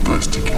фантастики.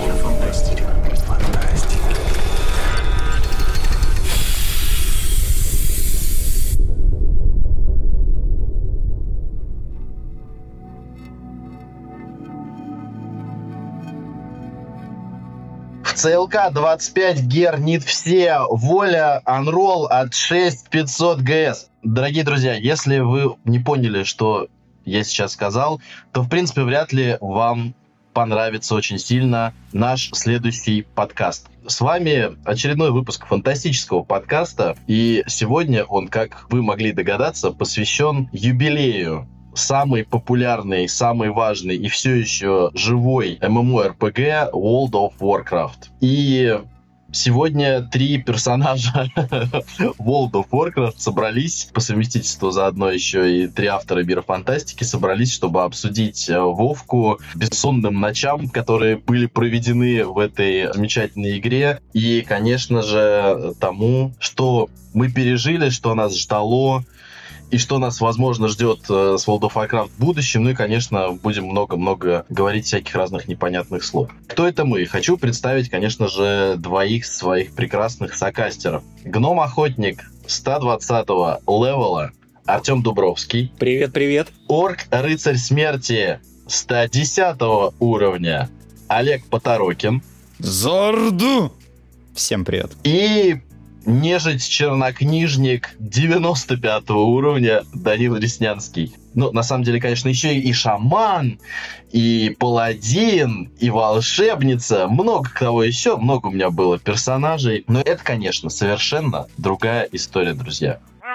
В ЦЛК 25 гер нит все, воля, анролл от 6500 ГС. Дорогие друзья, если вы не поняли, что я сейчас сказал, то, в принципе, вряд ли вам понравится очень сильно наш следующий подкаст. С вами очередной выпуск фантастического подкаста, и сегодня он, как вы могли догадаться, посвящен юбилею самый популярный, самый важный и все еще живой MMORPG World of Warcraft. И сегодня 3 персонажа World of Warcraft собрались, по совместительству заодно еще и 3 автора мира фантастики собрались, чтобы обсудить Вовку, бессонным ночам, которые были проведены в этой замечательной игре, и, конечно же, тому, что мы пережили, что нас ждало, и что нас, возможно, ждет с World of Warcraft в будущем. Ну и, конечно, будем много-много говорить всяких разных непонятных слов. Кто это мы? Хочу представить, конечно же, 2 своих прекрасных сокастеров. Гном-охотник 120-го левела Артем Дубровский. Привет-привет. Орк-рыцарь смерти 110-го уровня Олег Поторокин. Зорду! Всем привет. И нежить-чернокнижник 95-го уровня Данил Реснянский. Ну, на самом деле, конечно, еще и шаман, и паладин, и волшебница. Много кого еще, много у меня было персонажей. Но это, конечно, совершенно другая история, друзья.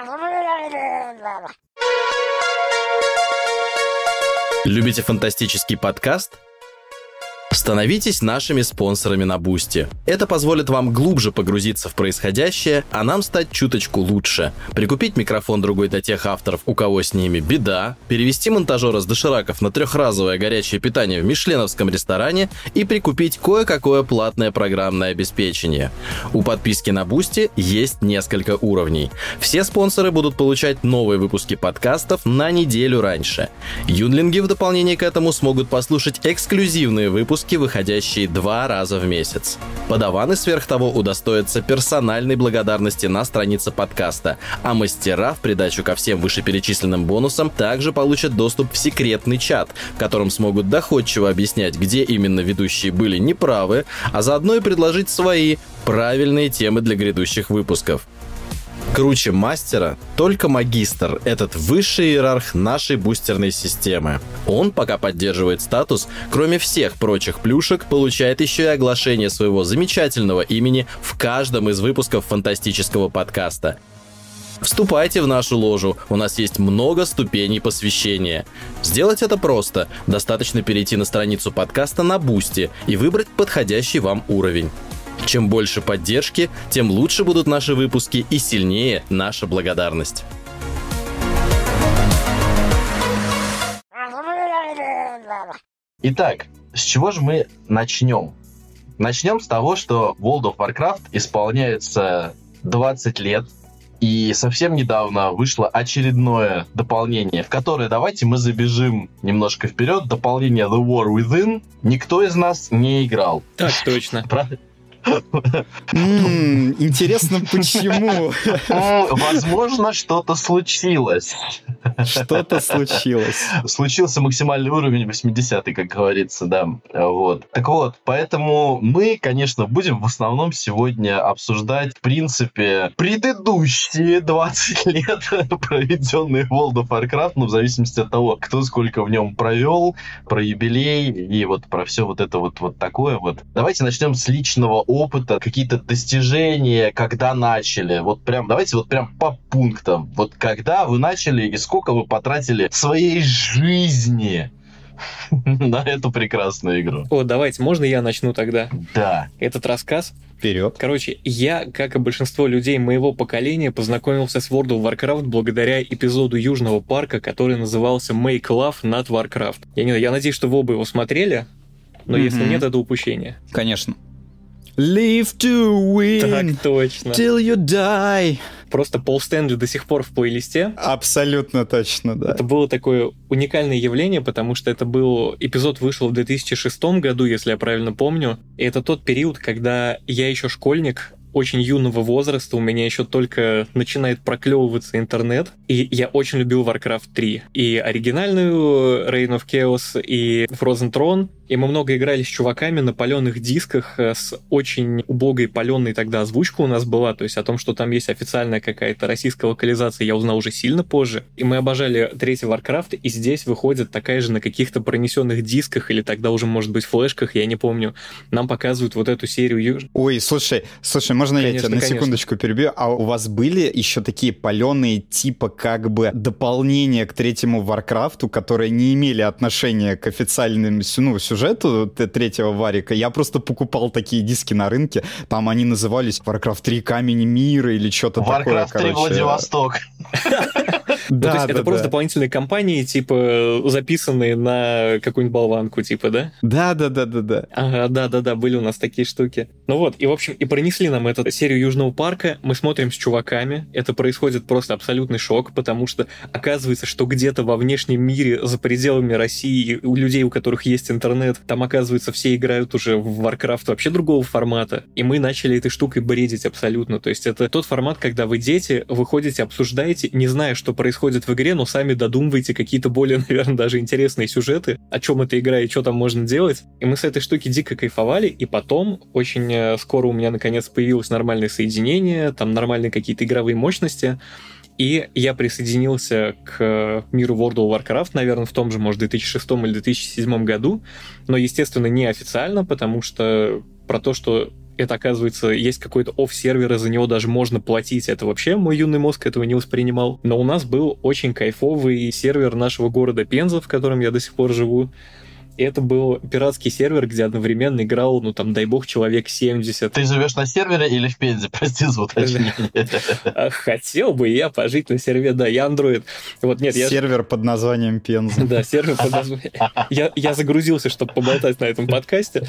Любите фантастический подкаст? Становитесь нашими спонсорами на Бусти. Это позволит вам глубже погрузиться в происходящее, а нам стать чуточку лучше. Прикупить микрофон другой для тех авторов, у кого с ними беда, перевести монтажера с дошираков на 3-разовое горячее питание в мишленовском ресторане и прикупить кое-какое платное программное обеспечение. У подписки на Бусти есть несколько уровней. Все спонсоры будут получать новые выпуски подкастов на неделю раньше. Юнлинги в дополнение к этому смогут послушать эксклюзивные выпуски, выходящие 2 раза в месяц. Подаваны сверх того удостоятся персональной благодарности на странице подкаста, а мастера в придачу ко всем вышеперечисленным бонусам также получат доступ в секретный чат, в котором смогут доходчиво объяснять, где именно ведущие были неправы, а заодно и предложить свои правильные темы для грядущих выпусков. Круче мастера только магистр, этот высший иерарх нашей бустерной системы. Он, пока поддерживает статус, кроме всех прочих плюшек, получает еще и оглашение своего замечательного имени в каждом из выпусков фантастического подкаста. Вступайте в нашу ложу, у нас есть много ступеней посвящения. Сделать это просто, достаточно перейти на страницу подкаста на Бусти и выбрать подходящий вам уровень. Чем больше поддержки, тем лучше будут наши выпуски и сильнее наша благодарность. Итак, с чего же мы начнем? Начнем с того, что World of Warcraft исполняется 20 лет, и совсем недавно вышло очередное дополнение, в которое, давайте мы забежим немножко вперед, дополнение The War Within никто из нас не играл. Так точно. Правда? Интересно, почему? Возможно, что-то случилось. Что-то случилось. Случился максимальный уровень 80-й, как говорится, да. Вот. Так вот, поэтому мы, конечно, будем в основном сегодня обсуждать, в принципе, предыдущие 20 лет, проведенные в World of Warcraft, ну, в зависимости от того, кто сколько в нем провел, про юбилей и вот про все вот это вот такое вот. Давайте начнем с личного опыта, какие-то достижения, когда начали. Вот прям, давайте вот прям по пунктам. Вот когда вы начали и сколько вы потратили своей жизни на эту прекрасную игру. О, давайте, можно я начну тогда? Да. Этот рассказ. Вперед. Короче, я, как и большинство людей моего поколения, познакомился с World of Warcraft благодаря эпизоду Южного парка, который назывался Make Love Not Warcraft. Я надеюсь, что вы оба его смотрели, но если нет, это упущение. Конечно. Live to win, Так точно. till you die. Просто Пол Стэнли до сих пор в плейлисте. Абсолютно точно, да. Это было такое уникальное явление, потому что это был... Эпизод вышел в 2006 году, если я правильно помню. И это тот период, когда я еще школьник, очень юного возраста, у меня еще только начинает проклевываться интернет, и я очень любил Warcraft 3. И оригинальную Reign of Chaos, и Frozen Throne, и мы много играли с чуваками на паленых дисках, с очень убогой паленой тогда озвучка у нас была, то есть о том, что там есть официальная какая-то российская локализация, я узнал уже сильно позже. И мы обожали третий Warcraft, и здесь выходит такая же на каких-то пронесенных дисках, или тогда уже, может быть, флешках, я не помню. Нам показывают вот эту серию. Ой, слушай, можно Конечно, я тебя на секундочку перебью? А у вас были еще такие паленые типа как бы дополнения к третьему Варкрафту, которые не имели отношения к официальному сюжету третьего Варика? Я просто покупал такие диски на рынке, там они назывались Warcraft 3 Камень Мира или что-то такое. Warcraft 3 Владивосток. Да, то есть это просто дополнительные кампании, типа, записанные на какую-нибудь болванку, типа, да? Да. Ага, да, были у нас такие штуки. Ну вот, и, в общем, и пронесли нам эту серию Южного парка, мы смотрим с чуваками, это происходит просто абсолютный шок, потому что оказывается, что где-то во внешнем мире, за пределами России, у людей, у которых есть интернет, там, оказывается, все играют уже в Warcraft вообще другого формата, и мы начали этой штукой бредить абсолютно. То есть это тот формат, когда вы дети, вы ходите, обсуждаете, не зная, что происходит в игре, но сами додумываете какие-то более, наверное, даже интересные сюжеты, о чем эта игра и что там можно делать. И мы с этой штуки дико кайфовали, и потом очень скоро у меня наконец появилось нормальное соединение, там нормальные какие-то игровые мощности, и я присоединился к миру World of Warcraft, наверное, в том же, может, 2006 или 2007 году, но, естественно, не официально, потому что про то, что это, оказывается, есть какой-то офф-сервер, и за него даже можно платить. Это вообще мой юный мозг этого не воспринимал. Но у нас был очень кайфовый сервер нашего города Пенза, в котором я до сих пор живу. И это был пиратский сервер, где одновременно играл, дай бог, человек 70. Ты живешь на сервере или в Пензе? Прости за уточнение. Хотел бы я пожить на сервере, да, я андроид. Сервер под названием Пенза. Да, сервер под названием... Я загрузился, чтобы поболтать на этом подкасте.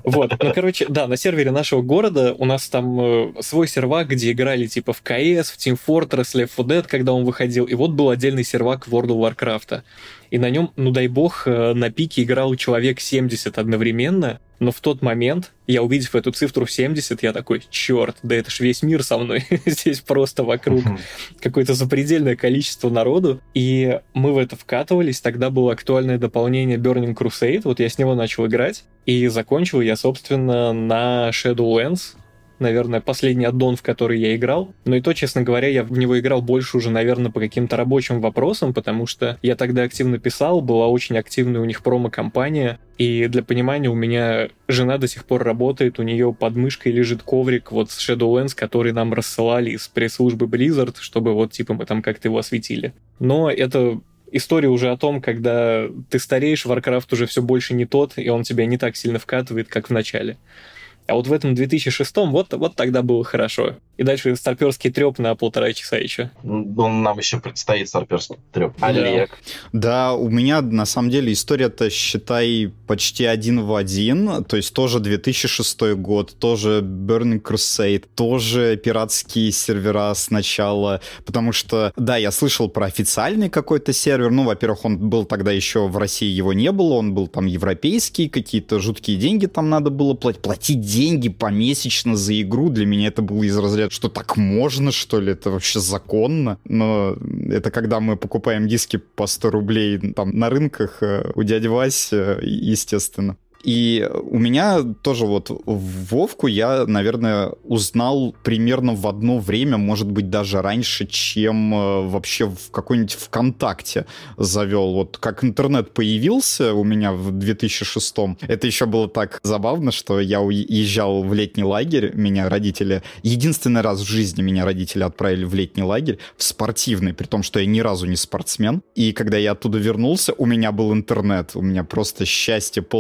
На сервере нашего города у нас там свой сервак, где играли типа в КС, в Team Fortress, Left 4 Dead, когда он выходил, и вот был отдельный сервак World of Warcraft. И на нем, дай бог, на пике играл человек 70 одновременно, но в тот момент, я увидев эту цифру в 70, я такой, черт, да это ж весь мир со мной, здесь просто вокруг какое-то запредельное количество народу, и мы в это вкатывались, тогда было актуальное дополнение Burning Crusade, вот я с него начал играть, и закончил я, собственно, на Shadowlands, наверное, последний аддон, в который я играл. Но и то, честно говоря, я в него играл больше уже, наверное, по каким-то рабочим вопросам, потому что я тогда активно писал, была очень активная у них промо-компания, и для понимания, у меня жена до сих пор работает, у нее под мышкой лежит коврик вот с Shadowlands, который нам рассылали из пресс-службы Blizzard, чтобы вот типа мы там как-то его осветили. Но это история уже о том, когда ты стареешь, Warcraft уже все больше не тот, и он тебя не так сильно вкатывает, как в начале. А вот в этом 2006-м вот тогда было хорошо. И дальше старперский трёп на 1,5 часа еще. Нам еще предстоит старперский трёп. Олег. Да, у меня на самом деле история-то, считай, почти один в один. То есть тоже 2006 год, тоже Burning Crusade, тоже пиратские сервера сначала. Потому что, да, я слышал про официальный какой-то сервер. Во-первых, он был тогда еще в России, его не было. Он был там европейский, какие-то жуткие деньги там надо было платить деньги помесячно за игру. Для меня это было из разряда, что так можно, что ли? Это вообще законно? Но это когда мы покупаем диски по 100 рублей там на рынках у дяди Васи, естественно. И у меня тоже вот Вовку я, наверное, узнал примерно в одно время, может быть, даже раньше, чем вообще в какой-нибудь ВКонтакте завел. Вот как интернет появился у меня в 2006-м, это еще было так забавно, что я уезжал в летний лагерь, меня родители... Единственный раз в жизни меня родители отправили в летний лагерь, в спортивный, при том, что я ни разу не спортсмен. И когда я оттуда вернулся, у меня был интернет, у меня просто счастье, полные штаны.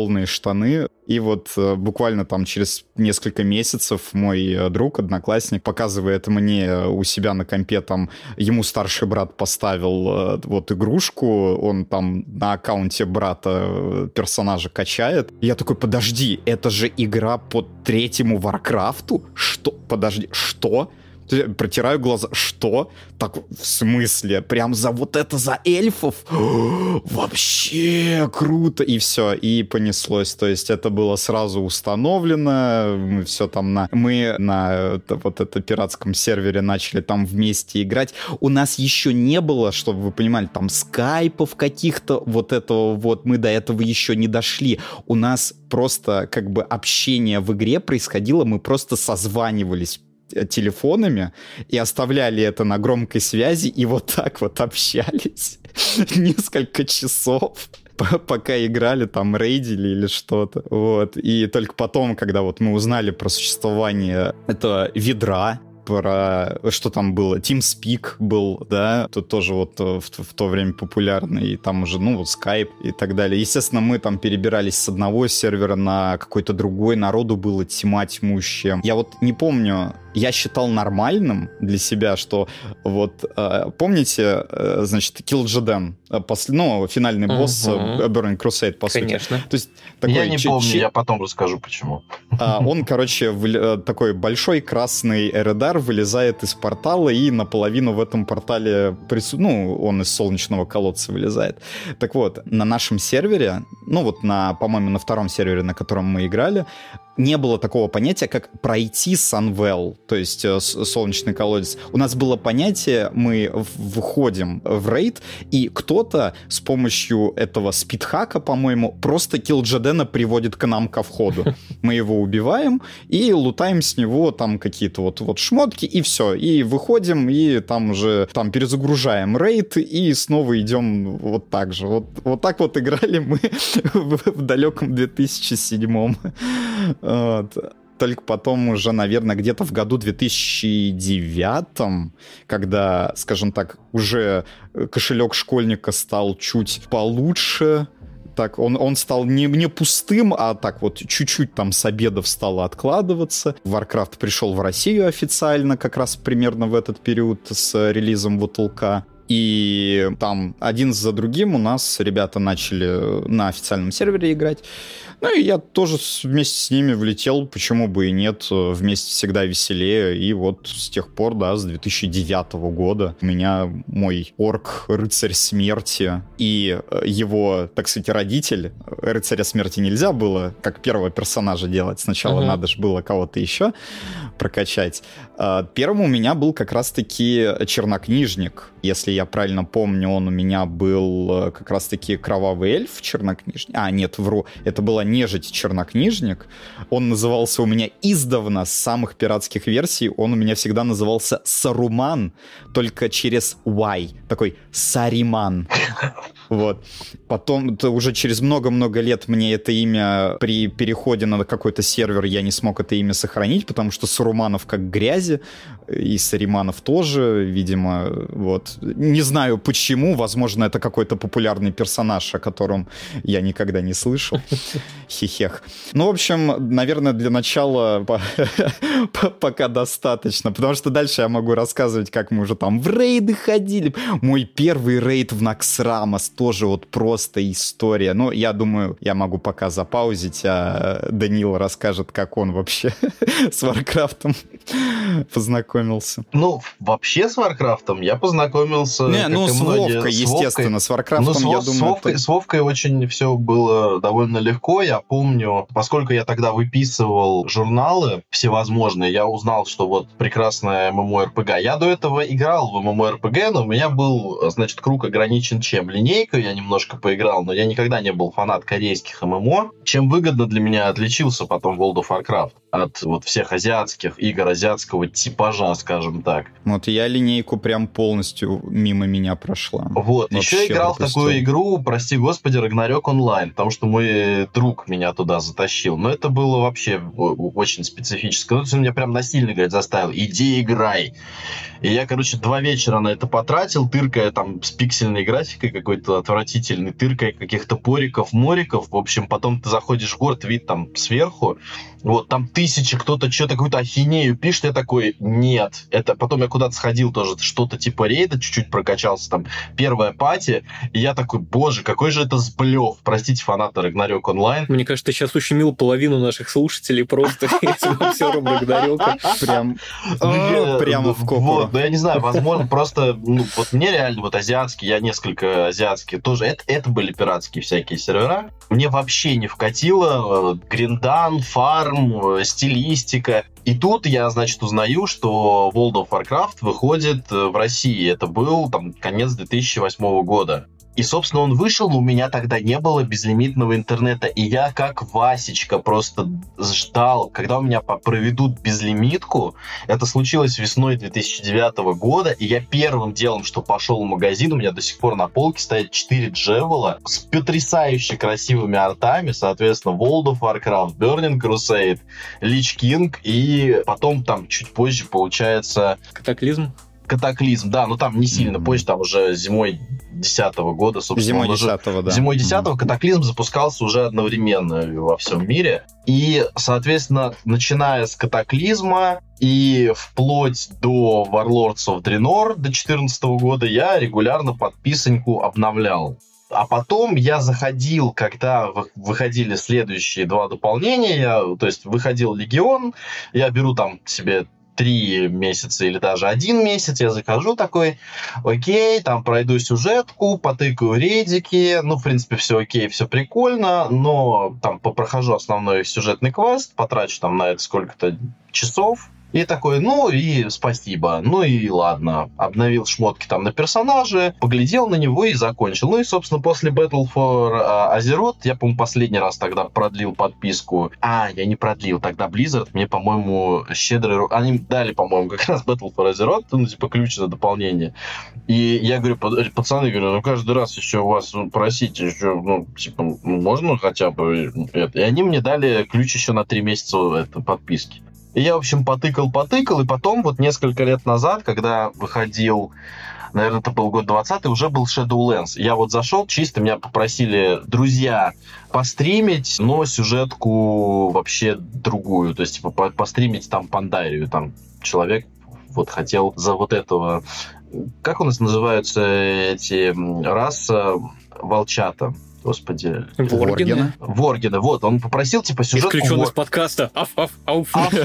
штаны. И вот буквально там через несколько месяцев мой друг, одноклассник, показывает мне у себя на компе, там, ему старший брат поставил вот игрушку, он там на аккаунте брата персонажа качает. Я такой, подожди, это же игра по 3-му Варкрафту? Что? Подожди, что? Протираю глаза. Что? Так, в смысле? Прям за вот это, за эльфов? Вообще круто! И все, и понеслось. То есть это было сразу установлено. Мы все там мы на вот этом пиратском сервере начали там вместе играть. У нас еще не было, чтобы вы понимали, там скайпов каких-то, вот этого вот, мы до этого еще не дошли. У нас просто как бы общение в игре происходило, мы просто созванивались телефонами и оставляли это на громкой связи и вот так вот общались несколько часов, пока играли, там, рейдили или что-то. Вот. И только потом, когда вот мы узнали про существование этого ведра, про что там было, TeamSpeak был, да, тут тоже вот в то время популярный, и там уже, ну, вот Skype и так далее. Естественно, мы там перебирались с одного сервера на какой-то другой, народу было тьма тьмущая. Я вот не помню, я считал нормальным для себя, что вот, помните, значит, Kil'jaeden, ну, финальный босс Burning Crusade, по сути. Конечно. То есть, такой я не помню, я потом расскажу, почему. Он, короче, такой большой красный Эредар вылезает из портала, и наполовину в этом портале, ну, он из солнечного колодца вылезает. Так вот, на нашем сервере, ну, вот, по-моему, на втором сервере, на котором мы играли, не было такого понятия, как пройти Sunwell, то есть солнечный колодец. У нас было понятие, мы выходим в рейд, и кто-то с помощью этого спидхака, по-моему, просто Kil'jaeden приводит к нам ко входу. Мы его убиваем и лутаем с него там какие-то вот шмотки, и все. И выходим, и там уже там перезагружаем рейд, и снова идем вот так же. Вот так вот играли мы в далеком 2007-м. Вот. Только потом уже, наверное, где-то в году 2009, когда, скажем так, уже кошелек школьника стал чуть получше, так он стал не пустым, а так вот чуть-чуть там с обедов стало откладываться. Warcraft пришел в Россию официально как раз примерно в этот период с релизом WTLK. И там один за другим у нас ребята начали на официальном сервере играть. Ну и я тоже вместе с ними влетел, почему бы и нет, вместе всегда веселее. И вот с тех пор, да, с 2009 года у меня мой орк, рыцарь смерти, и его, так сказать, родитель. Рыцаря смерти нельзя было как первого персонажа делать. Сначала надо же было кого-то еще прокачать. Первым у меня был как раз-таки чернокнижник. Если я правильно помню, он у меня был как раз-таки кровавый эльф чернокнижник. Нет, вру. Это была нежить-чернокнижник. Он назывался у меня издавна, с самых пиратских версий, он у меня всегда назывался Саруман, только через Y. Такой Сариман. Вот. Потом, уже через много-много лет мне это имя при переходе на какой-то сервер я не смог это имя сохранить, потому что Саруманов как грязи, и Сариманов тоже, видимо, вот. Не знаю почему, возможно, это какой-то популярный персонаж, о котором я никогда не слышал. Хихех. Ну, в общем, наверное, для начала пока достаточно, потому что дальше я могу рассказывать, как мы уже там в рейды ходили. Мой первый рейд в Наксрамас тоже вот просто история. Но я думаю, я могу пока запаузить, а Данила расскажет, как он вообще с Варкрафтом познакомился. Ну, вообще с Варкрафтом я познакомился, с Вовкой, естественно, с Варкрафтом, я думаю... С Вовкой очень все было довольно легко. Я помню, поскольку я тогда выписывал журналы всевозможные, я узнал, что вот прекрасная MMORPG. Я до этого играл в MMORPG, но у меня был, значит, круг ограничен чем? Линейкой я немножко поиграл, но я никогда не был фанат корейских ММО. Чем выгодно для меня отличился потом World of Warcraft от вот всех азиатских игр азиатского типажа, скажем так. Вот я линейку прям полностью мимо меня прошла. Вот, еще играл в такую игру, прости господи, Ragnarok Online, потому что мой друг меня туда затащил. Но это было вообще очень специфическое. Ну, он меня прям насильно, говорит, заставил, иди играй. И я, короче, 2 вечера на это потратил, тыркая там с пиксельной графикой какой-то отвратительной, тыркая каких-то пориков, мориков. В общем, потом ты заходишь в город, вид там сверху, вот, там тысячи, кто-то что-то, какую-то ахинею пишет, я такой, нет. Это потом я куда-то сходил тоже, что-то типа рейда, чуть-чуть прокачался, там, первая пати, и я такой, боже, какой же это сблёв. Простите, фанаты Ragnarok Online. Мне кажется, ты сейчас ущемил половину наших слушателей просто этим обзором Ragnarok. Прямо в копу. Вот, но я не знаю, возможно, просто, ну, вот мне реально, вот азиатские, я несколько азиатские тоже, это были пиратские всякие сервера. Мне вообще не вкатило гриндан, фарм, стилистика. И тут я, значит, узнаю, что World of Warcraft выходит в России. Это был там конец 2008 года. И, собственно, он вышел, но у меня тогда не было безлимитного интернета. И я, как Васечка, просто ждал, когда у меня проведут безлимитку. Это случилось весной 2009 года. И я первым делом, что пошел в магазин, у меня до сих пор на полке стоят 4 джевела с потрясающе красивыми артами. Соответственно, World of Warcraft, Burning Crusade, Lich King. И потом там чуть позже получается... Катаклизм, да, но там не сильно позже, там уже зимой 10-го года, собственно. Зимой 10-го, да. Зимой 10-го Катаклизм запускался уже одновременно во всем мире. И, соответственно, начиная с Катаклизма и вплоть до Warlords of Draenor до 2014 года я регулярно подписоньку обновлял. А потом я заходил, когда выходили следующие 2 дополнения, то есть выходил Легион, я беру там себе 3 месяца или даже 1 месяц, я захожу такой, окей, там пройду сюжетку, потыкаю рейдики, ну, в принципе, все окей, все прикольно, но там попрохожу основной сюжетный квест, потрачу там на это сколько-то часов, и такой, ну и спасибо, ну и ладно. Обновил шмотки там на персонаже, поглядел на него и закончил. Ну и, собственно, после Battle for Azeroth, я, по-моему, последний раз тогда продлил подписку. Я не продлил, тогда Blizzard мне, по-моему, щедрый... Они дали, по-моему, как раз Battle for Azeroth, ну, типа, ключ на дополнение. И я говорю, пацаны, говорю, ну, каждый раз еще у вас просите, еще, ну, типа, можно хотя бы это. И они мне дали ключ еще на 3 месяца подписки. И я, в общем, потыкал, и потом вот несколько лет назад, когда выходил, наверное, это был год 20-й, уже был Shadowlands. Я вот зашел, чисто меня попросили друзья постримить, но сюжетку вообще другую, то есть, типа, постримить там Пандарию, там человек вот хотел за вот этого... Как у нас называются эти раса волчата? Господи. Воргены. Вот, он попросил, типа, сюжетку... Исключен из подкаста. Ауф.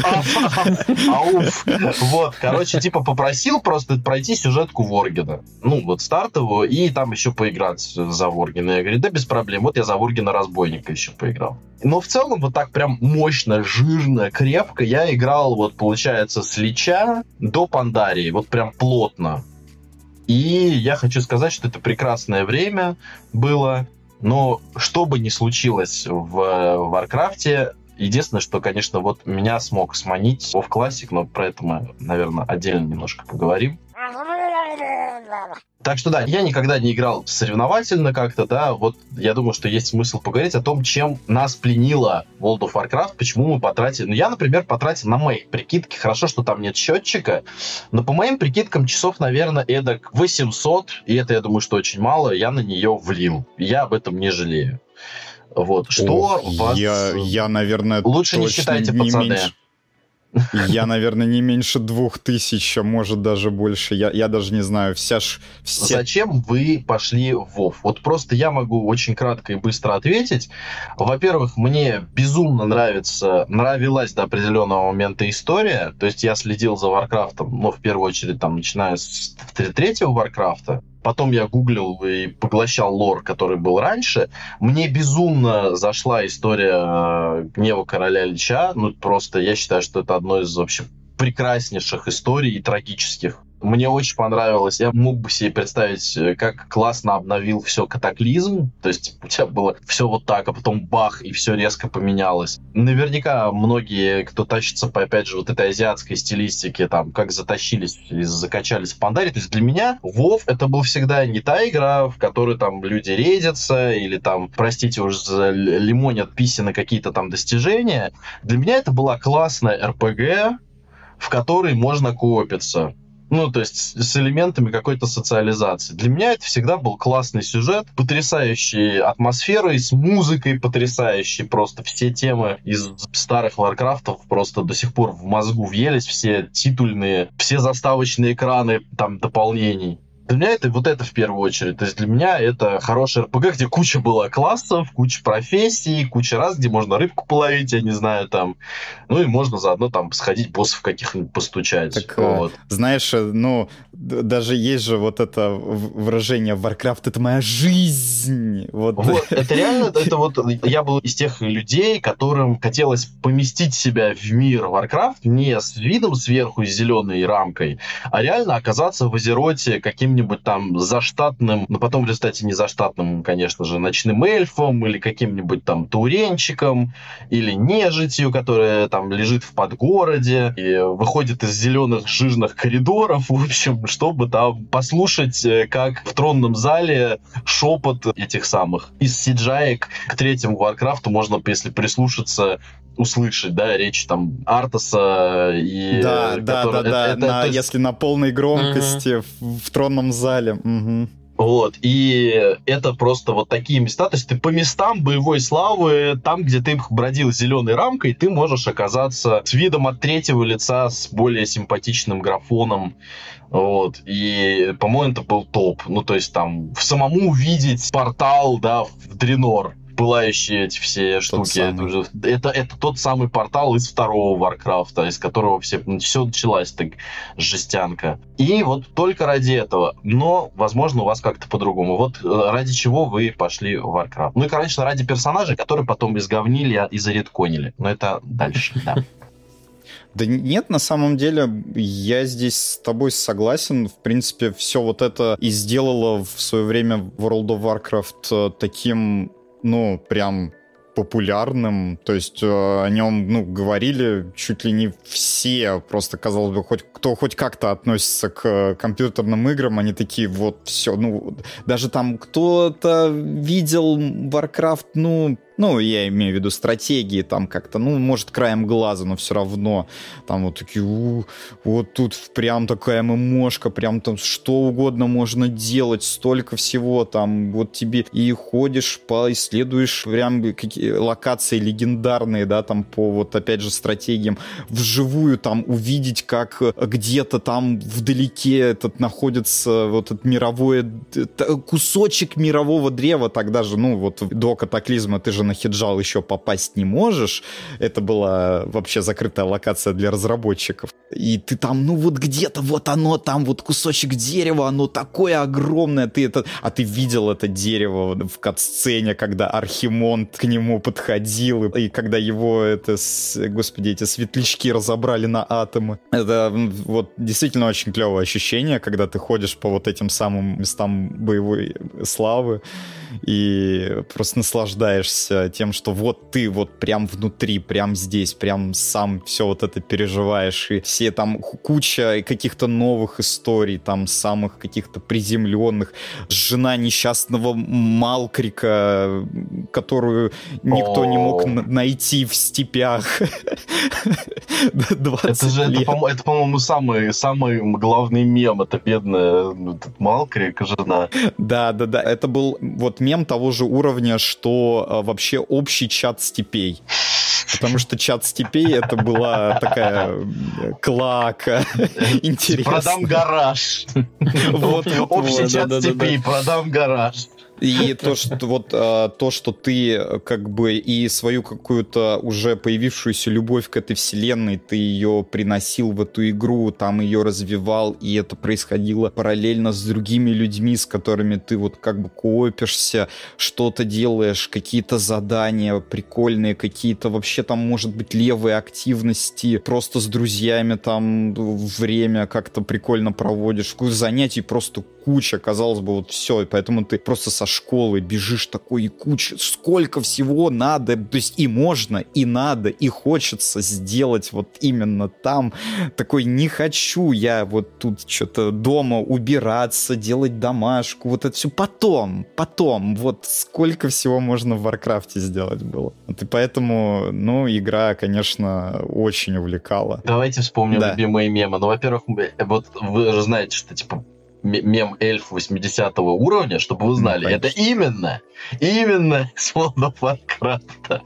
Вот, короче, типа, попросил просто пройти сюжетку Воргена. Ну, вот стартовую, и там еще поиграть за Воргена. Я говорю, да без проблем, вот я за Воргена-разбойника еще поиграл. Но в целом вот так прям мощно, жирно, крепко я играл, вот, получается, с Лича до Пандарии, вот прям плотно. И я хочу сказать, что это прекрасное время было. Но что бы ни случилось в Варкрафте, единственное, что, конечно, вот меня смог сманить WoW Classic, но про это мы, наверное, отдельно немножко поговорим. Так что да, я никогда не играл соревновательно как-то, да, вот я думаю, что есть смысл поговорить о том, чем нас пленила World of Warcraft, почему мы потратили... Ну, я, например, потратил на мои прикидки, хорошо, что там нет счетчика, но по моим прикидкам часов, наверное, эдак 800, и это, я думаю, что очень мало, я на нее влил. Я об этом не жалею. Вот, что вас... Я, наверное, лучше не считайте, пацаны. Меньше... Я, наверное, не меньше 2000, а может даже больше. Я даже не знаю, все... Зачем вы пошли в WoW? Вот просто я могу очень кратко и быстро ответить. Во-первых, мне безумно нравилась до определенного момента история. То есть я следил за Warcraft'ом, но в первую очередь там, начиная с третьего Warcraft'а. Потом я гуглил и поглощал лор, который был раньше. Мне безумно зашла история Гнева Короля Лича. Ну, просто я считаю, что это одно из вообще прекраснейших историй и трагических Мне очень понравилось. Я мог бы себе представить, как классно обновил все Катаклизм. То есть у тебя было все вот так, а потом бах, и все резко поменялось. Наверняка многие, кто тащится по, опять же, вот этой азиатской стилистике, там, как затащились и закачались в Пандаре. То есть для меня WoW это был всегда не та игра, в которой там люди рейдятся или там, простите уж, лимонят писи на какие-то там достижения. Для меня это была классная РПГ, в которой можно коопиться. Ну, то есть с элементами какой-то социализации. Для меня это всегда был классный сюжет, потрясающей атмосферой, с музыкой потрясающей. Просто все темы из старых Варкрафтов просто до сих пор в мозгу въелись, все титульные, все заставочные экраны там дополнений. Для меня это вот это в первую очередь. То есть для меня это хороший РПГ, где куча было классов, куча профессий, куча раз, где можно рыбку половить, я не знаю, там. Ну и можно заодно там сходить, боссов каких-нибудь постучать. Так, вот. Знаешь, ну, даже есть же вот это выражение «Warcraft — это моя жизнь». Вот, это реально, это вот я был из тех людей, которым хотелось поместить себя в мир Warcraft не с видом сверху с зеленой рамкой, а реально оказаться в Азероте каким-нибудь там заштатным, но потом в результате не заштатным, конечно же, ночным эльфом или каким-нибудь там тауренчиком или нежитью, которая там лежит в подгороде и выходит из зеленых жирных коридоров, в общем, чтобы там послушать, как в тронном зале шепот этих самых. Из сиджаек к третьему Варкрафту можно, если прислушаться, услышать, да, речь там Артаса и... Да, если на полной громкости в тронном зале. Угу. Вот, и это просто вот такие места, то есть ты по местам боевой славы, там, где ты бродил с зеленой рамкой, ты можешь оказаться с видом от третьего лица, с более симпатичным графоном, вот, и, по-моему, это был топ, ну, то есть там самому увидеть портал, да, в Дренор, пылающие эти все штуки. Это тот самый портал из второго Варкрафта, из которого все началась так жестянка. И вот только ради этого. Но, возможно, у вас как-то по-другому. Вот ради чего вы пошли в Warcraft. Ну и, конечно, ради персонажей, которые потом изговнили и заредконили. Но это дальше, да. Да нет, на самом деле, я здесь с тобой согласен. В принципе, все вот это и сделало в свое время World of Warcraft таким, ну, прям популярным, то есть о нем, ну, говорили чуть ли не все, просто, казалось бы, кто хоть как-то относится к компьютерным играм, они такие, вот, все, ну, даже там кто-то видел Warcraft, ну, я имею в виду стратегии, там как-то, ну, может, краем глаза, но все равно, там вот такие, вот тут прям такая ММОшка, прям там что угодно можно делать, столько всего, там, вот тебе и ходишь, исследуешь прям какие локации легендарные, да, там по, вот, опять же, стратегиям, вживую там увидеть, как где-то там вдалеке этот находится вот этот кусочек мирового древа, тогда же, ну, вот до катаклизма ты же на Хеджал еще попасть не можешь. Это была вообще закрытая локация для разработчиков. И ты там, ну вот где-то вот оно, там вот кусочек дерева, оно такое огромное. Ты видел это дерево в кат-сцене, когда Архимонд к нему подходил, и когда его эти светлячки разобрали на атомы. Это вот действительно очень клевое ощущение, когда ты ходишь по вот этим самым местам боевой славы и просто наслаждаешься тем, что вот ты вот прям внутри, прям здесь, прям сам все вот это переживаешь, и все там куча каких-то новых историй, там самых каких-то приземленных. Жена несчастного Малкрика, которую никто не мог найти в степях 20 лет. Это, по-моему, самый главный мем, это бедная Малкрик, жена. Да. Это был вот мем того же уровня, что вообще общий чат степей. Потому что чат степей это была такая клака интересная. Продам гараж. Общий чат степей, продам гараж. И то, что ты как бы и свою какую-то уже появившуюся любовь к этой вселенной, ты ее приносил в эту игру, там ее развивал, и это происходило параллельно с другими людьми, с которыми ты вот как бы коопишься, что-то делаешь, какие-то задания прикольные, какие-то вообще там, может быть, левые активности, просто с друзьями там время как-то прикольно проводишь, занятий просто куча, казалось бы, вот все, и поэтому ты просто со школы бежишь такой, и куча, сколько всего надо, то есть и можно, и надо, и хочется сделать вот именно там. Такой, не хочу я вот тут что-то дома убираться, делать домашку, вот это все потом, вот сколько всего можно в Варкрафте сделать было. Вот и поэтому, ну, игра, конечно, очень увлекала. Давайте вспомним любимые мемы. Ну, во-первых, вот вы же знаете, что, типа, мем эльф 80 уровня, чтобы вы знали, ну, это именно из World of Warcraft.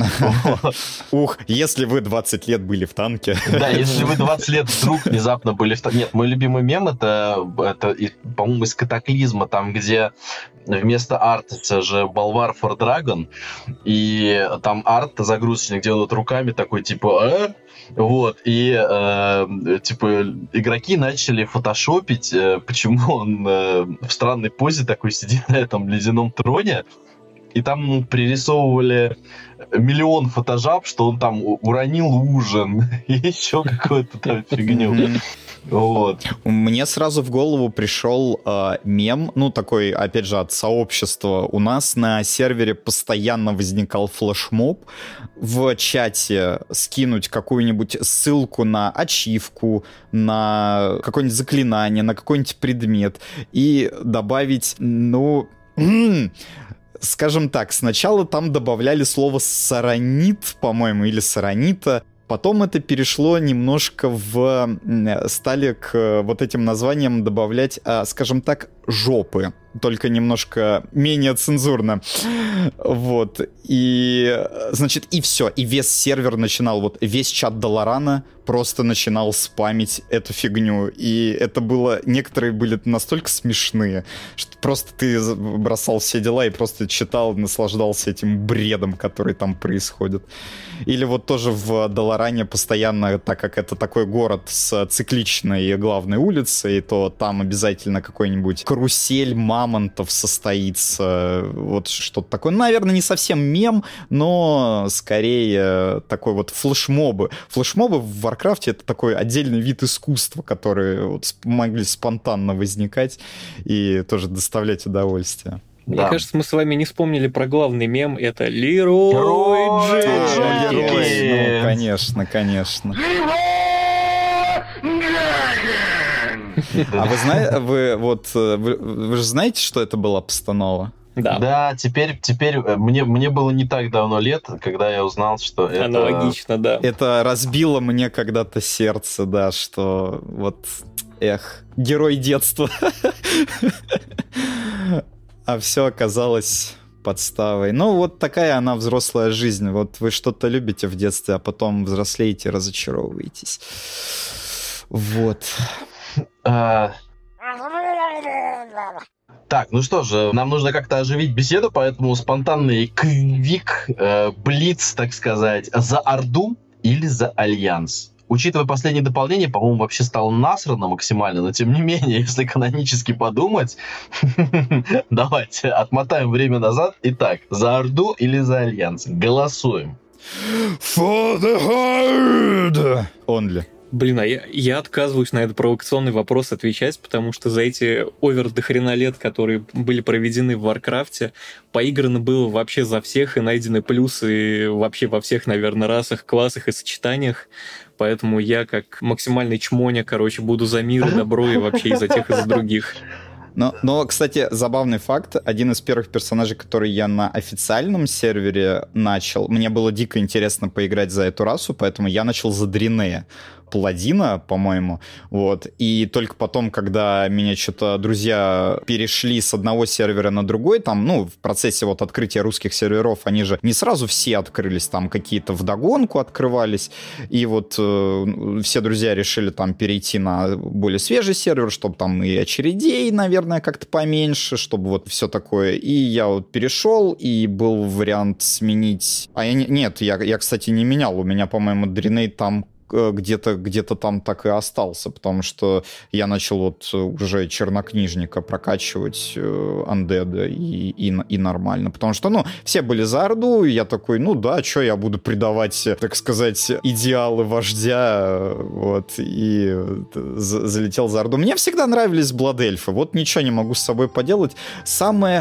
Ух, если вы 20 лет были в танке. Да, если вы 20 лет вдруг внезапно были в танке. Нет, мой любимый мем это по-моему, из Катаклизма, там, где вместо Артаса же Болвар for Dragon, и там арт загрузочный, где он вот руками такой, типа, вот, и, типа, игроки начали фотошопить, почему он в странной позе такой сидит на этом ледяном троне, и там пририсовывали миллион фотожаб, что он там уронил ужин, и еще какую-то там фигню. Вот. Мне сразу в голову пришел мем, ну, такой, опять же, от сообщества. У нас на сервере постоянно возникал флешмоб. В чате скинуть какую-нибудь ссылку на ачивку, на какое-нибудь заклинание, на какой-нибудь предмет и добавить, ну... Скажем так, сначала там добавляли слово «саранит», по-моему, или «саранита». Потом это перешло немножко стали к вот этим названиям добавлять, скажем так, жопы. Только немножко менее цензурно. Вот. И, значит, и все. И весь сервер начинал, вот весь чат Долорана просто начинал спамить эту фигню. И это было... Некоторые были настолько смешные, что просто ты бросал все дела и просто читал, наслаждался этим бредом, который там происходит. Или вот тоже в Долоране постоянно, так как это такой город с цикличной главной улицей, то там обязательно какой-нибудь карусель мамонтов состоится, вот что-то такое. Наверное, не совсем мем, но скорее такой вот флешмобы. Флешмобы в Варкрафте — это такой отдельный вид искусства, которые вот могли спонтанно возникать и тоже доставлять удовольствие. Мне кажется, мы с вами не вспомнили про главный мем. Это Лерой Джексон. Ну, конечно. А вы же знаете, что это была постанова? Да, теперь мне было не так давно лет, когда я узнал, что это... Аналогично, да. Это разбило мне когда-то сердце, да, что вот, герой детства. А все оказалось подставой. Ну, вот такая она взрослая жизнь. Вот вы что-то любите в детстве, а потом взрослеете, разочаровываетесь. Вот. Так, ну что же, нам нужно как-то оживить беседу, поэтому спонтанный квик, блиц, так сказать, за Орду или за Альянс? Учитывая последнее дополнение, по-моему, вообще стало насрано максимально, но тем не менее, если канонически подумать, давайте отмотаем время назад. Итак, за Орду или за Альянс? Голосуем. For the horde! Only. Блин, а я отказываюсь на этот провокационный вопрос отвечать, потому что за эти овер до хрена лет, которые были проведены в Варкрафте, поиграно было вообще за всех, и найдены плюсы вообще во всех, наверное, расах, классах и сочетаниях. Поэтому я, как максимальный чмоня, буду за мир и добро, и вообще и за тех, и за других. Но, кстати, забавный факт. Один из первых персонажей, который я на официальном сервере начал, мне было дико интересно поиграть за эту расу, поэтому я начал за Дринея. Паладина, по-моему, вот, и только потом, когда меня что-то друзья перешли с одного сервера на другой, там, ну, в процессе вот открытия русских серверов, они же не сразу все открылись, там какие-то вдогонку открывались, и вот все друзья решили там перейти на более свежий сервер, чтобы там и очередей, наверное, как-то поменьше, чтобы вот все такое, и я вот перешел, и был вариант сменить, нет, я, кстати, не менял, у меня, по-моему, Дринейт там где-то там так и остался, потому что я начал вот уже чернокнижника прокачивать Undead и нормально, потому что, ну, все были за Орду, и я такой, ну да, что я буду предавать, так сказать, идеалы вождя, вот, и залетел за Орду. Мне всегда нравились Бладельфы, вот ничего не могу с собой поделать. Самая,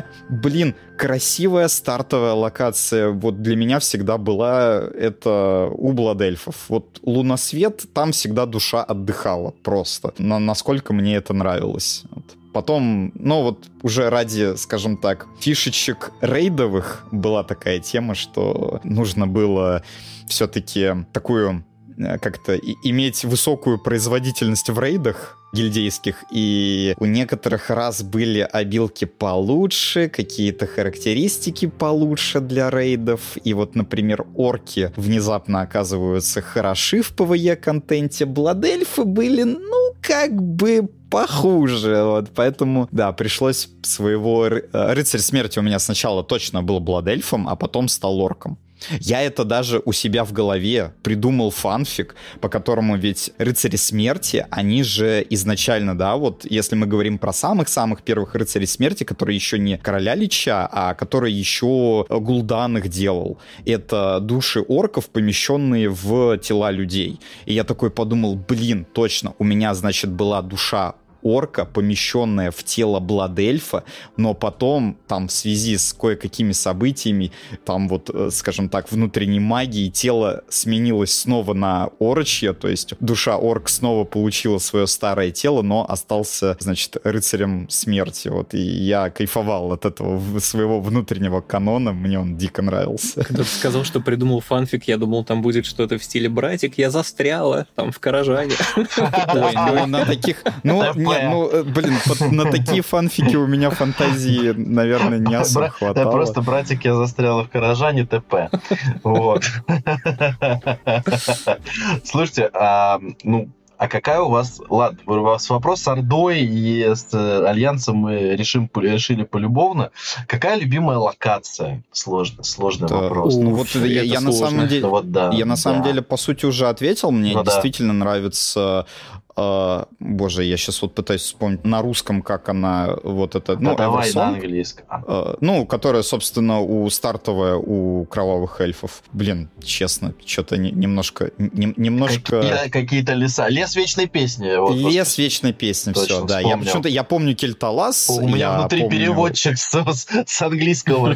красивая стартовая локация вот для меня всегда была это у Бладельфов. Вот Лунасвет, там всегда душа отдыхала просто. Насколько мне это нравилось. Вот. Потом, ну вот уже ради, скажем так, фишечек рейдовых была такая тема, что нужно было все-таки такую как-то иметь высокую производительность в рейдах гильдейских, и у некоторых рас были обилки получше, какие-то характеристики получше для рейдов, и вот, например, орки внезапно оказываются хороши в PvE-контенте, Бладельфы были, ну, как бы похуже, вот, поэтому, да, пришлось своего... Рыцарь смерти у меня сначала точно был Бладельфом, а потом стал орком. Я это даже у себя в голове придумал фанфик, по которому ведь рыцари смерти, они же изначально, да, вот если мы говорим про самых-самых первых рыцарей смерти, которые еще не короля Лича, а которые еще Гул'дан их делал, это души орков, помещенные в тела людей. И я такой подумал, точно, у меня, значит, была душа орка, помещенная в тело Бладельфа, но потом там в связи с кое-какими событиями, там вот, скажем так, внутренней магии, тело сменилось снова на орочье, то есть душа орк снова получила свое старое тело, но остался, значит, рыцарем смерти. Вот, и я кайфовал от этого своего внутреннего канона, мне он дико нравился. Когда ты сказал, что придумал фанфик, я думал, там будет что-то в стиле «Братик, я застряла там в Каражане». Ой, ну на таких... на такие фанфики у меня фантазии, наверное, не особо хватало. Просто «Братик, я застряла в Каражане» ТП. Вот. Слушайте, а какая у вас... Ладно, у вас вопрос с Ордой и с Альянсом мы решили полюбовно. Какая любимая локация? Сложный вопрос. Ну вот я на самом деле... Я на самом деле, по сути, уже ответил. Мне действительно нравится... Боже, я сейчас вот пытаюсь вспомнить на русском, как она вот это... давай на английском. Которая, собственно, стартовая у кровавых эльфов. Честно, что-то немножко... Какие-то леса. Лес вечной песни. Лес вечной песни, все, да. Я помню Кельталас. У меня внутри переводчик с английского.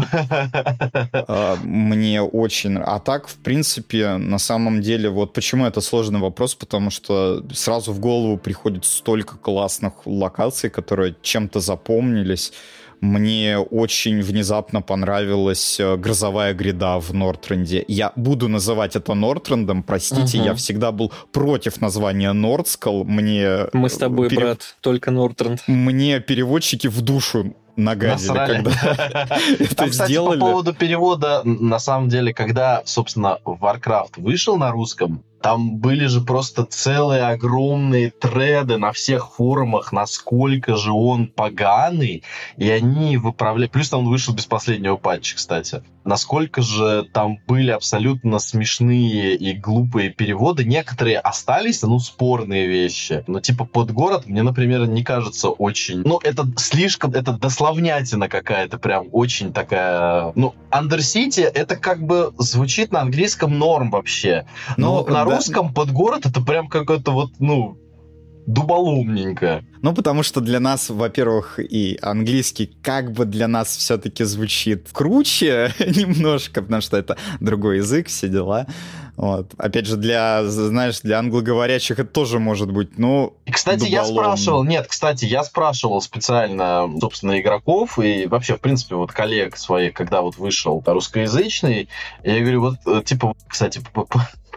Мне очень... А так, в принципе, на самом деле, вот почему это сложный вопрос, потому что сразу в голову приходит столько классных локаций, которые чем-то запомнились. Мне очень внезапно понравилась грозовая гряда в Нортренде. Я буду называть это Нортрендом, простите, я всегда был против названия Нордскал. Мы с тобой, брат, только Нортренд. Мне переводчики в душу нагадили, когда это сделали. По поводу перевода, на самом деле, когда, собственно, Warcraft вышел на русском, там были же просто целые огромные треды на всех форумах, насколько же он поганый, и они выправляли... Плюс там он вышел без последнего патча, кстати. Насколько же там были абсолютно смешные и глупые переводы. Некоторые остались, спорные вещи. Но типа «Подгород» мне, например, не кажется очень... это слишком... Это дословнятина какая-то прям очень такая... Undercity, это как бы звучит на английском норм вообще. Но на русском «Подгород» это прям какой-то дуболомненько. Потому что для нас, во-первых, и английский как бы для нас все-таки звучит круче немножко, потому что это другой язык, все дела. Вот. Опять же, для англоговорящих это тоже может быть, И, кстати, я спрашивал специально, собственно, игроков и вообще, в принципе, коллег своих, когда вышел русскоязычный, я говорю, кстати,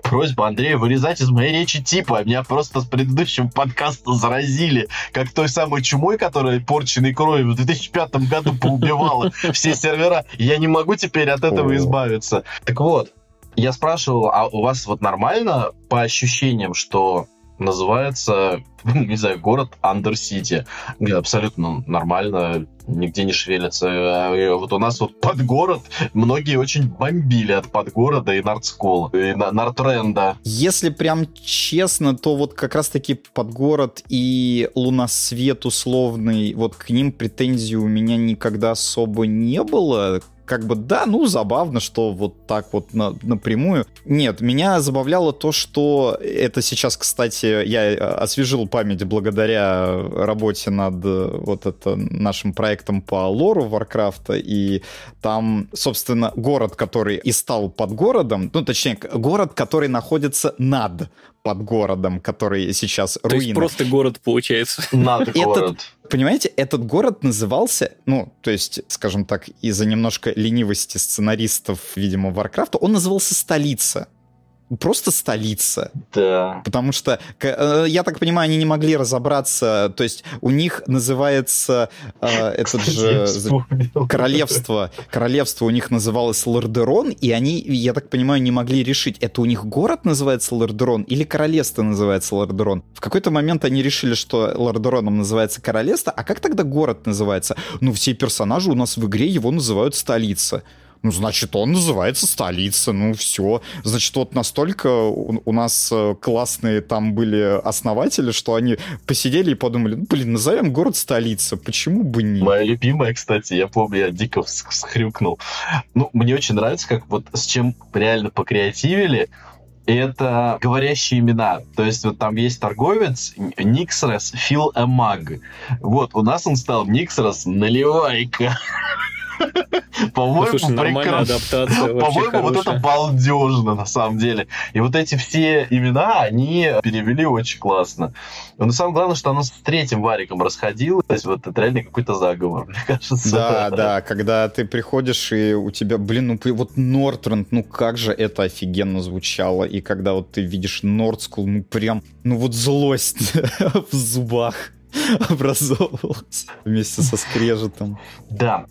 Просьба, Андрей, вырезать из моей речи типа. Меня просто с предыдущим подкастом заразили. Как той самой чумой, которая порченной кровью в 2005 году поубивала все сервера. Я не могу теперь от этого избавиться. Так вот, я спрашивал, а у вас вот нормально по ощущениям, что называется, не знаю, город Андер-Сити? Абсолютно нормально, нигде не шевелится. Вот у нас вот Подгород, многие очень бомбили от Подгорода и Нордскола, и Нордренда. Если прям честно, то вот как раз-таки Подгород и Лунасвет условный, вот к ним претензий у меня никогда особо не было. Как бы, да, ну, забавно, что вот так вот напрямую. Нет, меня забавляло то, что это сейчас, кстати, я освежил память благодаря работе над вот это нашим проектом по лору Варкрафта, и там, собственно, город, который и стал Подгородом, ну, точнее, город, который находится над Подгородом, который сейчас руины. То есть просто город, получается. Над город. Понимаете, этот город назывался, ну, то есть, скажем так, из-за немножко ленивости сценаристов, видимо, Варкрафта, он назывался «Столица». Просто столица. Да. Потому что, я так понимаю, они не могли разобраться, то есть у них называется этот же королевство у них называлось Лордерон, и они, я так понимаю, не могли решить, это у них город называется Лордерон или королевство называется Лордерон. В какой-то момент они решили, что Лордероном называется королевство, а как тогда город называется? Ну, все персонажи у нас в игре его называют столица. Ну, значит, он называется «Столица», ну, все. Значит, вот настолько у нас классные там были основатели, что они посидели и подумали, ну, блин, назовем город «Столица», почему бы не? Моя любимая, кстати, я помню, я дико всхрюкнул. Ну, мне очень нравится, как вот с чем реально покреативили, это говорящие имена. То есть вот там есть торговец Никсрес Фил Эмаг. Вот, у нас он стал Никсрес Наливайка. По-моему, слушай, нормальная адаптация. По-моему, вот это балдежно, на самом деле. И вот эти все имена, они перевели очень классно. Но самое главное, что оно с третьим вариком расходилось. Вот это реально какой-то заговор, мне кажется. Да, когда ты приходишь, и у тебя, блин, ну вот Нортренд, ну как же это офигенно звучало. И когда вот ты видишь Нордскул, ну прям, ну вот злость в зубах образовывалась вместе со скрежетом. Да.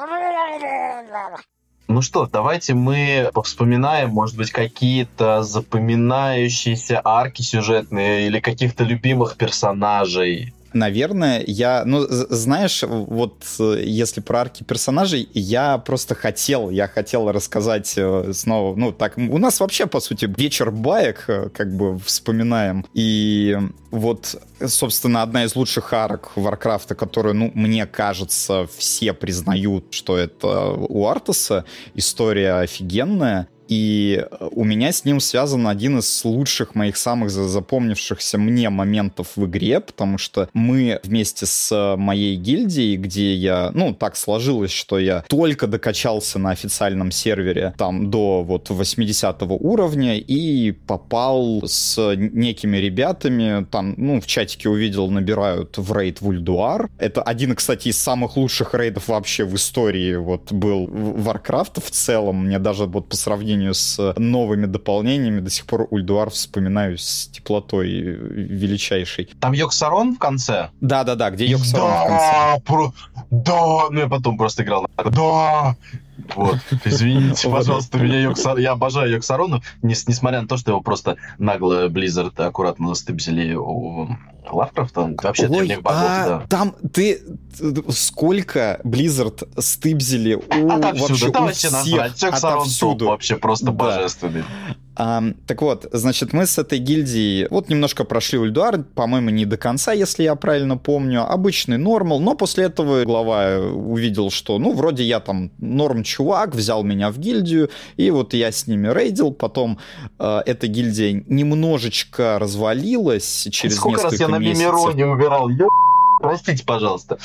Ну что, давайте мы повспоминаем, может быть, какие-то запоминающиеся арки сюжетные или каких-то любимых персонажей. Наверное, ну, знаешь, вот если про арки персонажей, я хотел рассказать снова, ну, так, у нас вообще, по сути, вечер баек, как бы, вспоминаем, и вот, собственно, одна из лучших арок Варкрафта, которую, ну, мне кажется, все признают, что это у Артаса, история офигенная. И у меня с ним связан один из лучших моих самых запомнившихся мне моментов в игре, потому что мы вместе с моей гильдией, где я, ну, так сложилось, что я только докачался на официальном сервере там до вот 80 уровня и попал с некими ребятами, там, ну, в чатике увидел, набирают в рейд в Ульдуар. Это один, кстати, из самых лучших рейдов вообще в истории вот был Варкрафта в целом. Мне даже вот по сравнению с новыми дополнениями до сих пор Ульдуар вспоминаю с теплотой величайшей. Там Йоксарон в конце? Да, где Йоксарон в конце. Да, ну я потом просто играл. Да! Вот, извините, пожалуйста, меня Йоксарон... Я обожаю Йоксарона, несмотря на то, что его просто нагло Blizzard аккуратно стыбзили у Лавкрафта. Вообще древних богов, да. Там ты... Сколько Blizzard стыбзили у отовсюду, вообще у всех. Йоксарон вообще просто божественный. Так вот, значит, мы с этой гильдией вот немножко прошли Ульдуар, по-моему, не до конца, если я правильно помню. Обычный нормал, но после этого глава увидел, что, ну, вроде я там норм-чувак, взял меня в гильдию, и вот я с ними рейдил. Потом эта гильдия немножечко развалилась через несколько месяцев. Сколько раз я на Мимироне убирал, простите, пожалуйста.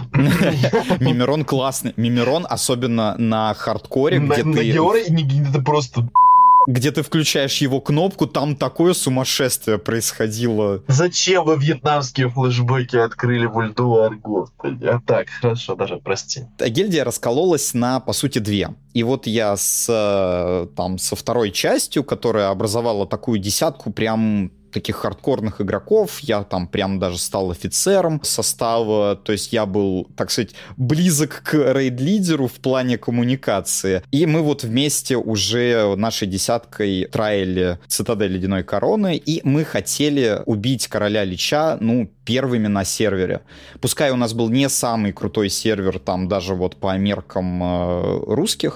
Мимирон классный. Мимирон, особенно на хардкоре, где ты... На Георе это просто... где ты включаешь его кнопку, там такое сумасшествие происходило. Зачем вы вьетнамские флешбеки открыли в Ультуар, господи? А так, хорошо, даже прости. Гильдия раскололась на, по сути, две. И вот я со второй частью, которая образовала такую десятку прям таких хардкорных игроков, я там прям даже стал офицером состава, то есть я был, так сказать, близок к рейд-лидеру в плане коммуникации. И мы вот вместе уже нашей десяткой траили Цитадель Ледяной Короны, и мы хотели убить Короля Лича, первыми на сервере. Пускай у нас был не самый крутой сервер, там даже вот по меркам русских,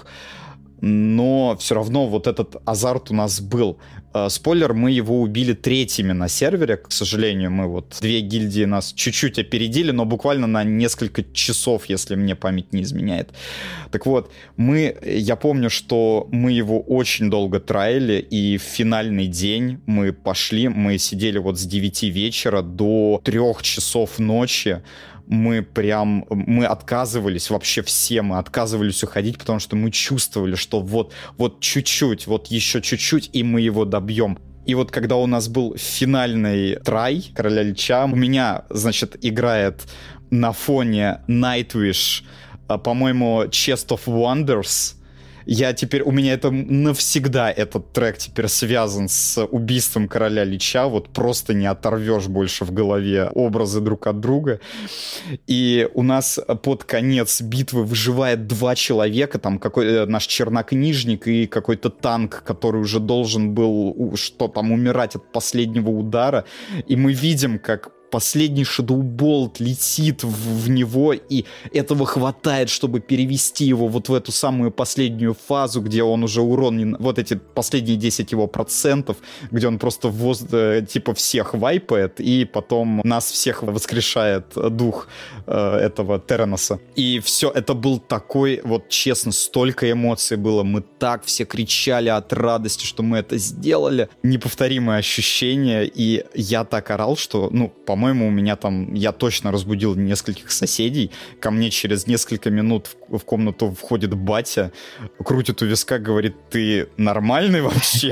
но все равно вот этот азарт у нас был. Спойлер, мы его убили третьими на сервере. К сожалению, мы вот две гильдии нас чуть-чуть опередили, но буквально на несколько часов, если мне память не изменяет. Так вот, я помню, что мы его очень долго траили, и в финальный день мы сидели вот с 9 вечера до 3 часов ночи. Мы отказывались, вообще все мы отказывались уходить, потому что мы чувствовали, что вот чуть-чуть, вот еще чуть-чуть, и мы его добьем. И вот когда у нас был финальный трай Короля Лича, у меня, значит, играет на фоне Nightwish, по-моему, Chest of Wonders. У меня это навсегда, этот трек теперь связан с убийством Короля Лича, вот просто не оторвешь больше в голове образы друг от друга. И у нас под конец битвы выживает 2 человека, там наш чернокнижник и какой-то танк, который уже должен был умирать от последнего удара. И мы видим, как последний Shadowbolt летит в него, и этого хватает, чтобы перевести его вот в эту самую последнюю фазу, где он уже вот эти последние 10 его процентов, где он просто типа всех вайпает, и потом нас всех воскрешает дух этого Терраноса. И все, это был такой, вот честно, столько эмоций было, мы так все кричали от радости, что мы это сделали. Неповторимое ощущение, и я так орал, что, по-моему, у меня там, я точно разбудил нескольких соседей. Ко мне через несколько минут в комнату входит батя, крутит у виска, говорит: ты нормальный вообще?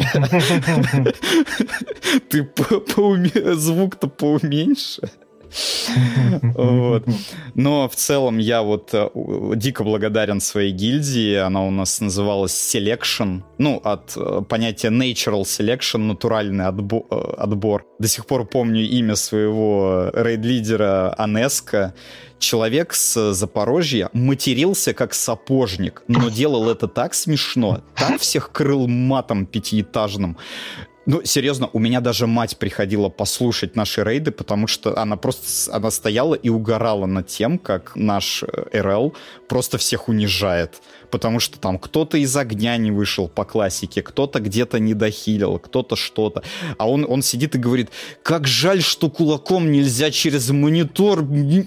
Ты звук-то поуменьше. Вот. Но в целом я вот дико благодарен своей гильдии. Она у нас называлась Selection. От понятия Natural Selection, натуральный отбор. До сих пор помню имя своего рейд-лидера Анеска. Человек с Запорожья матерился как сапожник, но делал это так смешно, так всех крыл матом 5-этажным. Серьезно, у меня даже мать приходила послушать наши рейды, потому что она стояла и угорала над тем, как наш РЛ просто всех унижает. Потому что там кто-то из огня не вышел по классике, кто-то где-то не дохилил, кто-то что-то. А он сидит и говорит: как жаль, что кулаком нельзя через монитор.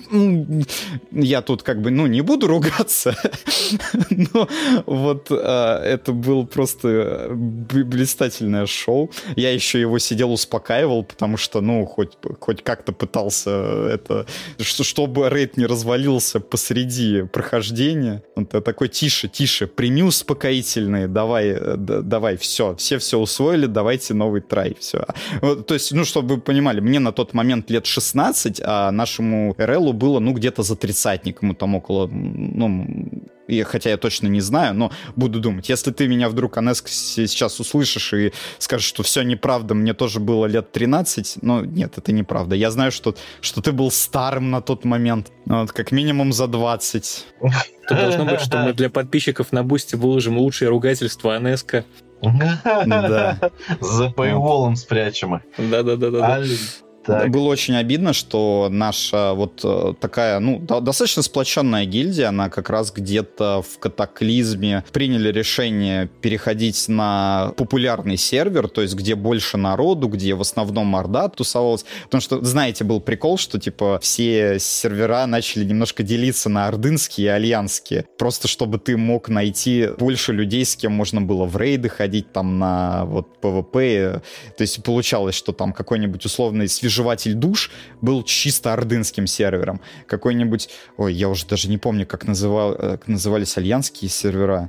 Я тут не буду ругаться. Но вот это было просто блистательное шоу. Я еще его сидел, успокаивал, потому что, хоть как-то пытался чтобы рейд не развалился посреди прохождения. Он такой: тише, прими успокоительные, давай, все усвоили, давайте новый трай, все. То есть, чтобы вы понимали, мне на тот момент лет 16, а нашему РЛу было, где-то за 30-ник, ему там около, хотя я точно не знаю, но буду думать. Если ты меня вдруг, Анеск, сейчас услышишь и скажешь, что все неправда, мне тоже было лет 13, нет, это неправда. Я знаю, что ты был старым на тот момент, как минимум за 20. То должно быть, что мы для подписчиков на Бусти выложим лучшее ругательство Анеска. Да. За пейволом спрячем. Да. Так. Было очень обидно, что наша вот такая, достаточно сплоченная гильдия, она как раз где-то в катаклизме приняли решение переходить на популярный сервер, то есть где больше народу, где в основном орда тусовалась. Потому что, знаете, был прикол, что типа все сервера начали немножко делиться на ордынские и альянские. Просто чтобы ты мог найти больше людей, с кем можно было в рейды ходить, там на вот PvP. То есть получалось, что там какой-нибудь условный свежеватель душ был чисто ордынским сервером. Какой-нибудь... я уже даже не помню, как назывались альянские сервера.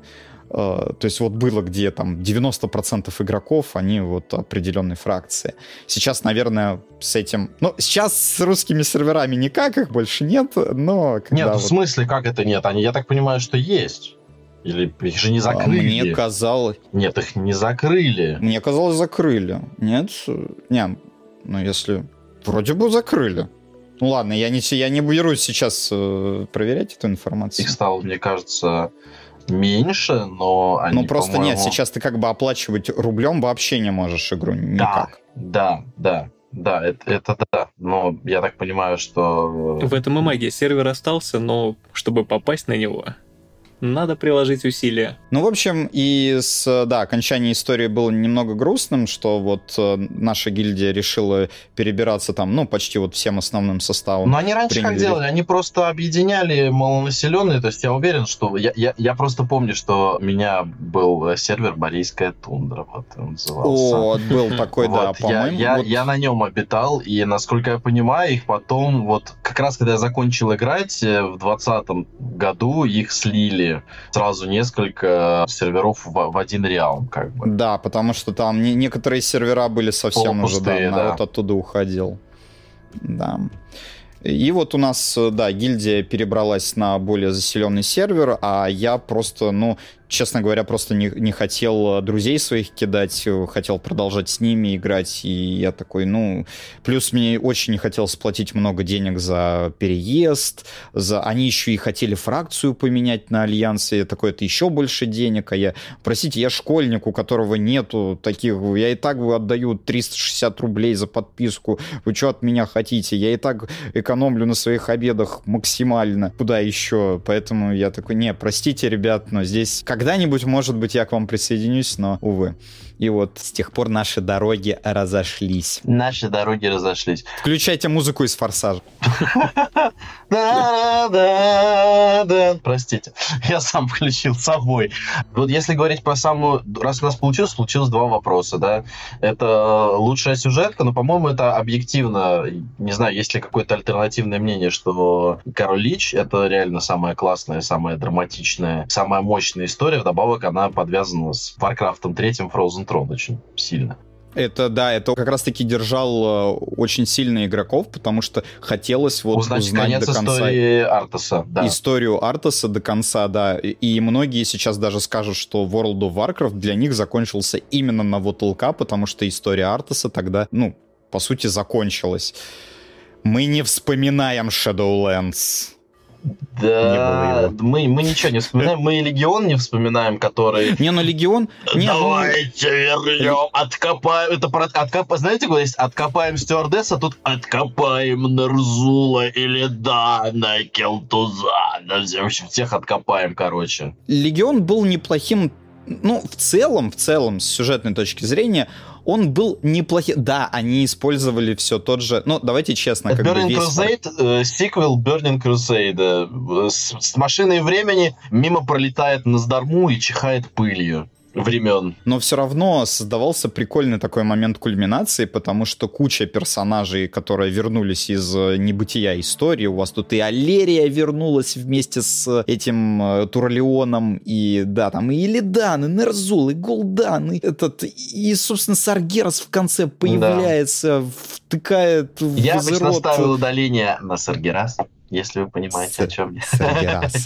То есть вот было, где там 90% игроков, они вот определенной фракции. Сейчас, наверное, с этим... Ну, сейчас с русскими серверами никак, их больше нет, но... Нет, в смысле, как это нет? Они, я так понимаю, что есть. Или их же не закрыли? Мне казалось... Нет, их не закрыли. Мне казалось, закрыли. Нет? Не, ну если... Вроде бы закрыли. Ну ладно, я не берусь сейчас проверять эту информацию. Их стало, мне кажется, меньше, но они, просто по-моему... нет, сейчас ты как бы оплачивать рублем вообще не можешь игру никак. Да, это да. Но я так понимаю, что... В этом и магия. Сервер остался, но чтобы попасть на него, надо приложить усилия. Ну, в общем, и окончание истории было немного грустным, что вот наша гильдия решила перебираться там, ну, почти вот всем основным составом. Но они раньше как делали? Они просто объединяли малонаселенные, то есть я уверен, что... Я просто помню, что у меня был сервер Борейская тундра, вот он назывался. О, был такой, да, по-моему. Я на нем обитал, и, насколько я понимаю, их потом, вот как раз когда я закончил играть, в 2020 году их слили сразу несколько серверов в один реалм, как бы. Да, потому что там некоторые сервера были совсем уже, пустые, народ оттуда уходил. Да. И вот у нас, да, гильдия перебралась на более заселенный сервер, а я просто, ну, честно говоря, просто не хотел друзей своих кидать, хотел продолжать с ними играть, и я такой, ну... Плюс мне очень не хотелось платить много денег за переезд, они еще и хотели фракцию поменять на Альянс, и я такой, это еще больше денег, а я... Простите, я школьник, у которого нету таких... Я и так отдаю 360 рублей за подписку, вы что от меня хотите? Я и так экономлю на своих обедах максимально. Куда еще? Поэтому я такой, не, простите, ребят, но здесь... Когда-нибудь, может быть, я к вам присоединюсь, но, увы. И вот с тех пор наши дороги разошлись. Наши дороги разошлись. Включайте музыку из «Форсажа». Простите, я сам включил с собой. Вот если говорить про самую... Раз у нас случилось два вопроса, да. Это лучшая сюжетка, но, по-моему, это объективно. Не знаю, есть ли какое-то альтернативное мнение, что «Король Лич» — это реально самая классная, самая драматичная, самая мощная история. Вдобавок она подвязана с Warcraft 3 Frozen Throne очень сильно. Это, да, это как раз-таки держал очень сильно игроков, потому что хотелось вот узнать конец до конца истории Артаса, да. Историю Артаса до конца, да. И многие сейчас даже скажут, что World of Warcraft для них закончился именно на вот ЛК, потому что история Артаса тогда, ну, по сути, закончилась. Мы не вспоминаем Shadowlands. Да, мы ничего не вспоминаем, мы и Легион не вспоминаем, который... Не, ну Легион... Давайте вернем, откопаем... Это про... Знаете, куда есть? Откопаем стюардесса, тут откопаем Нерзула или Дана Келтузана. В общем, всех откопаем, короче. Легион был неплохим... Ну, в целом, с сюжетной точки зрения, он был неплохим. Да, они использовали все тот же... Ну, давайте честно, как Burning Crusade, сиквел Burning Crusade. С машиной времени мимо пролетает Наздарму и чихает пылью времен. Но все равно создавался прикольный такой момент кульминации, потому что куча персонажей, которые вернулись из небытия истории, у вас тут и Алерия вернулась вместе с этим Турлеоном, и да, там и Илидан, и Нерзул, и Гул'дан, и, собственно, Саргерас в конце появляется, втыкает в Я обычно рот. ставил удаление на Саргерас, если вы понимаете, о чем я. Саргерас.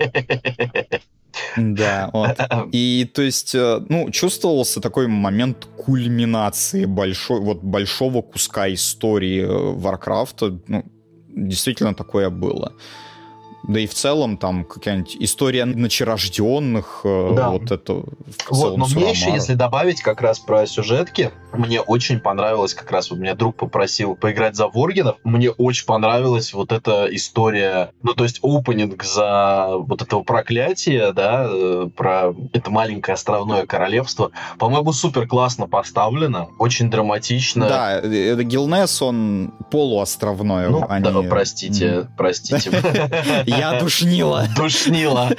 Да, вот. И, то есть, ну, чувствовался такой момент кульминации большого куска истории Warcraft. Ну, действительно такое было. Да и в целом там какая-нибудь история ночерожденных, да. Вот это в целом. Вот, но мне еще, если добавить как раз про сюжетки, мне очень понравилось, как раз вот меня друг попросил поиграть за Воргенов, мне очень понравилась вот эта история, ну то есть опенинг за вот этого проклятия, да, про это маленькое островное королевство, по-моему, супер классно поставлено, очень драматично. Да, это Гилнес, он полуостровной. Ну, да, простите. Я душнила. Душнила.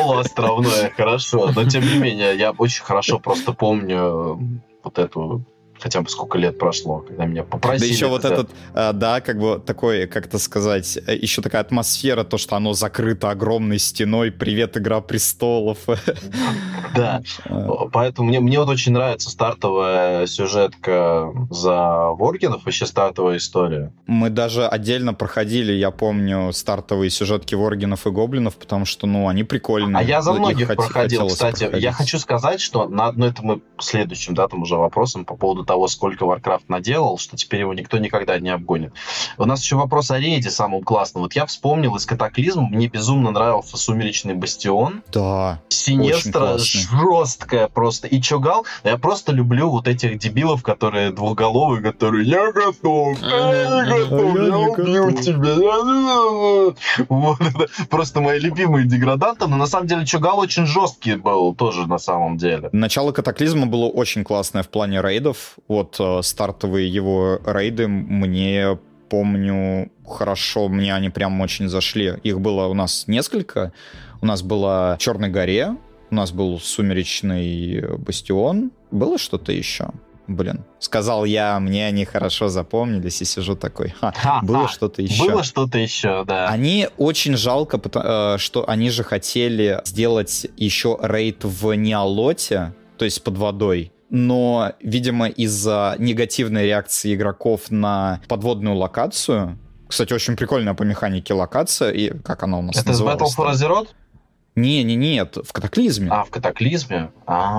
Полуостровное, хорошо. Но, тем не менее, я очень хорошо просто помню вот эту хотя бы сколько лет прошло, когда меня попросили. Да еще вот этот, да, как бы такой, как-то сказать, еще такая атмосфера, то, что оно закрыто огромной стеной, привет, Игра престолов. Да, поэтому мне вот очень нравится стартовая сюжетка за Воргенов, вообще стартовая история. Мы даже отдельно проходили, я помню, стартовые сюжетки Воргенов и Гоблинов, потому что, ну, они прикольные. А я за многих проходил, кстати. Я хочу сказать, что это мы следующим, да, там уже вопросом по поводу того, сколько Warcraft наделал, что теперь его никто никогда не обгонит. У нас еще вопрос о рейде самом классном. Вот я вспомнил из Катаклизма, мне безумно нравился Сумеречный Бастион. Да. Синестра жесткая просто. И Чогал, я просто люблю вот этих дебилов, которые двухголовые, которые я готов, я убью тебя. Вот это просто мои любимые деграданты, но на самом деле Чогал очень жесткий был тоже на самом деле. Начало Катаклизма было очень классное в плане рейдов. Вот стартовые его рейды мне, помню, хорошо, мне они прям очень зашли. Их было у нас несколько. У нас было в Черной горе, у нас был Сумеречный Бастион. Было что-то еще? Блин, сказал я, мне они хорошо запомнились, и сижу такой, было что-то еще. Было что-то еще, да. Они очень жалко, что они же хотели сделать еще рейд в Неолоте, то есть под водой. Но, видимо, из-за негативной реакции игроков на подводную локацию, кстати, очень прикольная по механике локация, и как она у нас называлась? Это из Battle for Azeroth? Нет, в Катаклизме. В Катаклизме?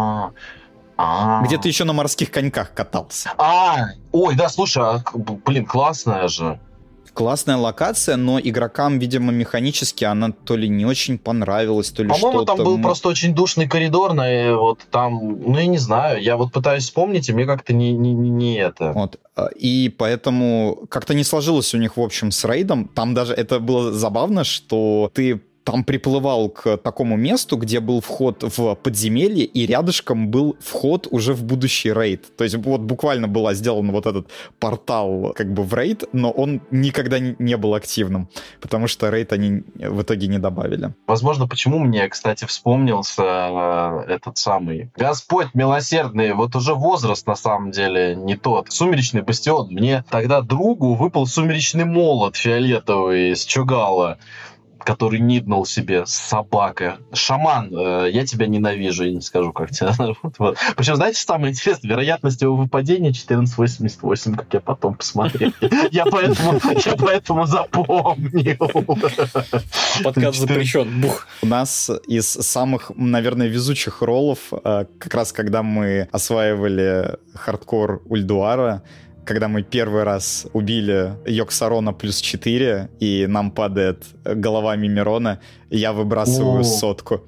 Где ты еще на морских коньках катался. Ой, да, слушай, блин, классная же. Классная локация, но игрокам, видимо, механически она то ли не очень понравилась, то ли по-моему, что-то. Там был просто очень душный коридор, и вот там, я не знаю, я вот пытаюсь вспомнить, и мне как-то не это. Вот. И поэтому как-то не сложилось у них, в общем, с рейдом. Там даже это было забавно, что ты там приплывал к такому месту, где был вход в подземелье, и рядышком был вход уже в будущий рейд. То есть вот буквально был сделан вот этот портал как бы в рейд, но он никогда не был активным, потому что рейд они в итоге не добавили. Возможно, почему мне, кстати, вспомнился этот самый Господь милосердный, вот уже возраст на самом деле не тот. Сумеречный Бастион. Мне тогда другу выпал Сумеречный молот фиолетовый с Чогала, который ниднул себе собака. Шаман, я тебя ненавижу, я не скажу, как тебя зовут. Вот. Причем, знаете, что самое интересное? Вероятность его выпадения 1488, как я потом посмотрел. Я поэтому запомнил. Подкаст запрещен. Бух. У нас из самых, наверное, везучих роллов, как раз когда мы осваивали хардкор Ульдуара, когда мы первый раз убили Йоксарона плюс 4, и нам падает голова Мимирона, я выбрасываю сотку.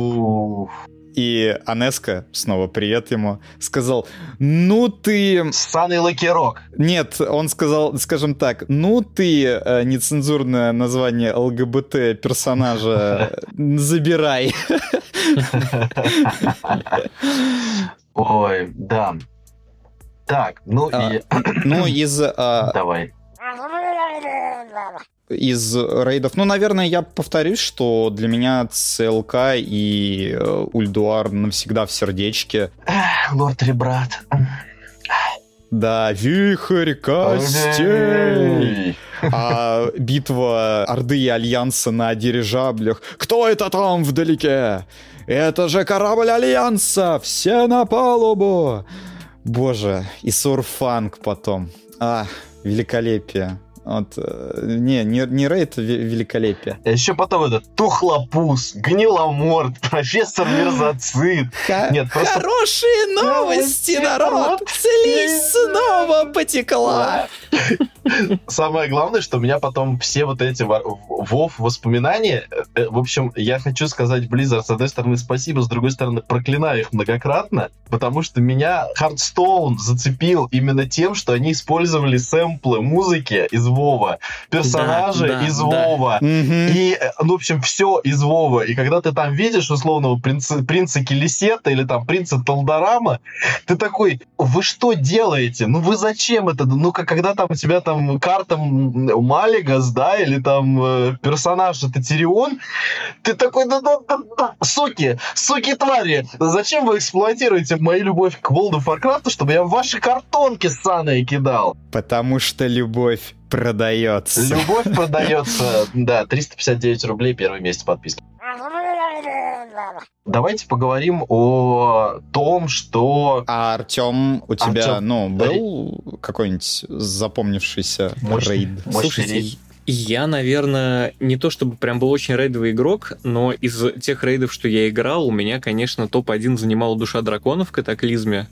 И Анеска, снова привет ему, сказал, ну ты... Ссаный лакерок. Нет, он сказал, скажем так, ну ты нецензурное название ЛГБТ персонажа забирай. Ой, да. Так, давай. Из рейдов, наверное, я повторюсь, что для меня ЦЛК и Ульдуар навсегда в сердечке. Лорд Ребрат. Да, вихрь костей. А битва Орды и Альянса на дирижаблях. Кто это там вдалеке? Это же корабль Альянса! Все на палубу! Боже, и Сурфанг потом. Великолепие. Вот, не рейд, великолепие. Еще потом этот Тухлопус, Гниломорд, Профессор Мерзоцит. Хорошие новости, народ! Слизь снова потекла! Самое главное, что у меня потом все вот эти WoW воспоминания, в общем, я хочу сказать Blizzard, с одной стороны, спасибо, с другой стороны, проклинаю их многократно, потому что меня Hearthstone зацепил именно тем, что они использовали сэмплы музыки из Вова, персонажи из Вова, и, ну, в общем, все из Вова. И когда ты там видишь условного принца Келесета или там принца Талдарама, ты такой, вы что делаете? Ну, вы зачем это? Ну, когда там у тебя там карта Малигас, да, или там персонаж это Тирион, ты такой, суки твари, зачем вы эксплуатируете мою любовь к World of Warcraft, чтобы я в ваши картонки ссаные кидал? Потому что любовь продается. Любовь продается, да, 359 рублей первый месяц подписки. Давайте поговорим о том, что... А, Артем, у тебя, был какой-нибудь запомнившийся рейд? Слушайте, я, наверное, не то чтобы прям был очень рейдовый игрок, но из тех рейдов, что я играл, у меня, конечно, топ-1 занимала Душа Дракона в Катаклизме.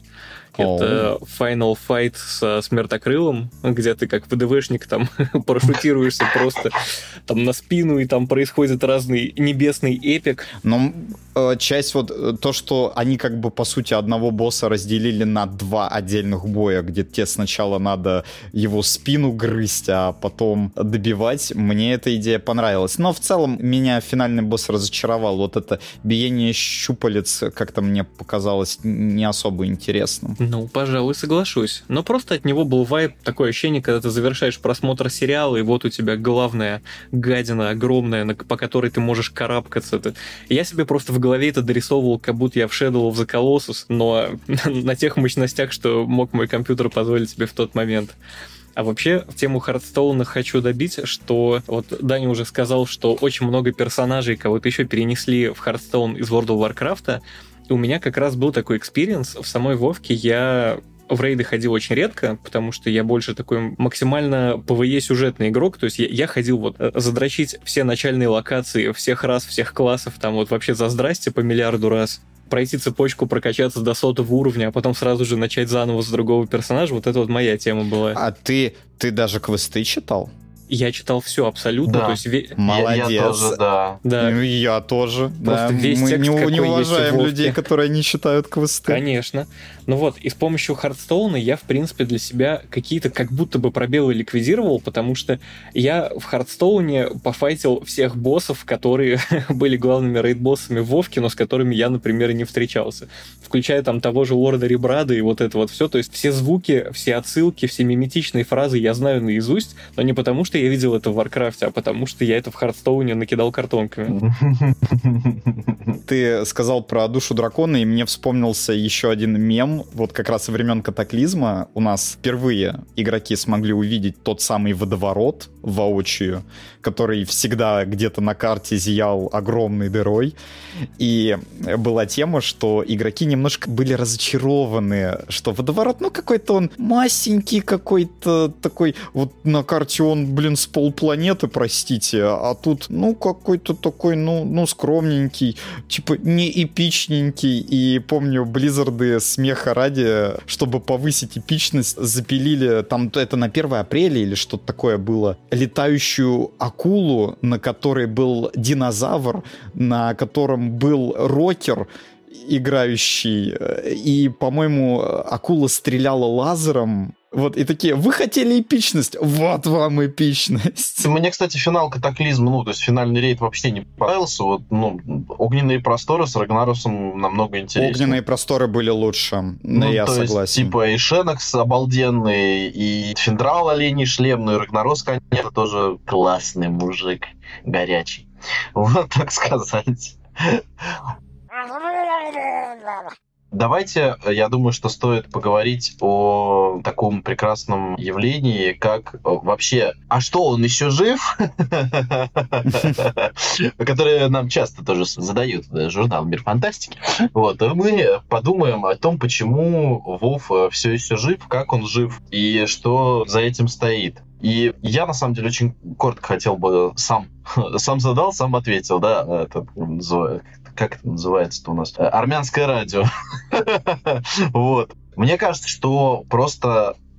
Это Final Fight со Смертокрылом, где ты как ВДВшник там парашютируешься просто там на спину, и там происходит разный небесный эпик. Но часть вот то, что они как бы по сути одного босса разделили на два отдельных боя, где тебе сначала надо его спину грызть, а потом добивать, мне эта идея понравилась. Но в целом меня финальный босс разочаровал. Вот это биение щупалец как-то мне показалось не особо интересным. Ну, пожалуй, соглашусь. Но просто от него был вайб, такое ощущение, когда ты завершаешь просмотр сериала, и вот у тебя главная гадина огромная, по которой ты можешь карабкаться. Я себе просто в голове это дорисовывал, как будто я в Shadow of the Colossus, но на тех мощностях, что мог мой компьютер позволить себе в тот момент. А вообще, в тему Хардстоуна хочу добить, что вот Даня уже сказал, что очень много персонажей кого-то еще перенесли в Хардстоун из World of Warcraft. У меня как раз был такой экспириенс. В самой Вовке я в рейды ходил очень редко, потому что я больше такой максимально PvE-сюжетный игрок. То есть я ходил вот задрочить все начальные локации всех рас, всех классов, там вот вообще за здрасте по миллиарду раз. Пройти цепочку, прокачаться до 100-го уровня, а потом сразу же начать заново с другого персонажа. Вот это вот моя тема была. А ты даже квесты читал? Я читал все абсолютно. Да. То есть Молодец. Я тоже, да. Да. Я тоже. Просто да. весь Мы текст, не какой уважаем есть в людей, Вовке. которые не читают квесты. Конечно. Ну вот, и с помощью Хардстоуна я, в принципе, для себя какие-то как будто бы пробелы ликвидировал, потому что я в Хардстоуне пофайтил всех боссов, которые были главными рейд-боссами в Вовке, но с которыми я, например, не встречался. Включая там того же Лорда Ребрада и вот это вот все. То есть все звуки, все отсылки, все миметичные фразы я знаю наизусть, но не потому, что я видел это в Варкрафте, а потому что я это в Хардстоуне накидал картонками. Ты сказал про Душу Дракона, и мне вспомнился еще один мем. Вот как раз со времен Катаклизма у нас впервые игроки смогли увидеть тот самый водоворот воочию, который всегда где-то на карте зиял огромной дырой. И была тема, что игроки немножко были разочарованы, что водоворот, ну, какой-то он масенький, какой-то такой, вот на карте он, с полпланеты, простите, а тут, ну, какой-то такой, ну, скромненький, типа не эпичненький. И помню, Близзарды смеха ради, чтобы повысить эпичность, запилили, там это на 1 апреля или что-то такое было, летающую акулу, на которой был динозавр, на котором был рокер, играющий, и, по-моему, акула стреляла лазером. Вот, и такие, вы хотели эпичность, вот вам эпичность. Мне, кстати, финал Катаклизма, то есть финальный рейд вообще не понравился. Вот, Огненные просторы с Рагнаросом намного интереснее. Огненные просторы были лучше, я то согласен. Есть, типа и Шенокс обалденный, и Финдрал оленей шлемный, и Рагнарос, конечно, тоже классный мужик, горячий. Вот так сказать. Давайте, я думаю, что стоит поговорить о таком прекрасном явлении, как вообще, а что, он еще жив? Которые нам часто тоже задают журнал «Мир фантастики». Вот, мы подумаем о том, почему Вов все еще жив, как он жив и что за этим стоит. И я, на самом деле, очень коротко хотел бы сам задал, сам ответил, да, как это называется-то у нас? Армянское радио. Вот. Мне кажется, что просто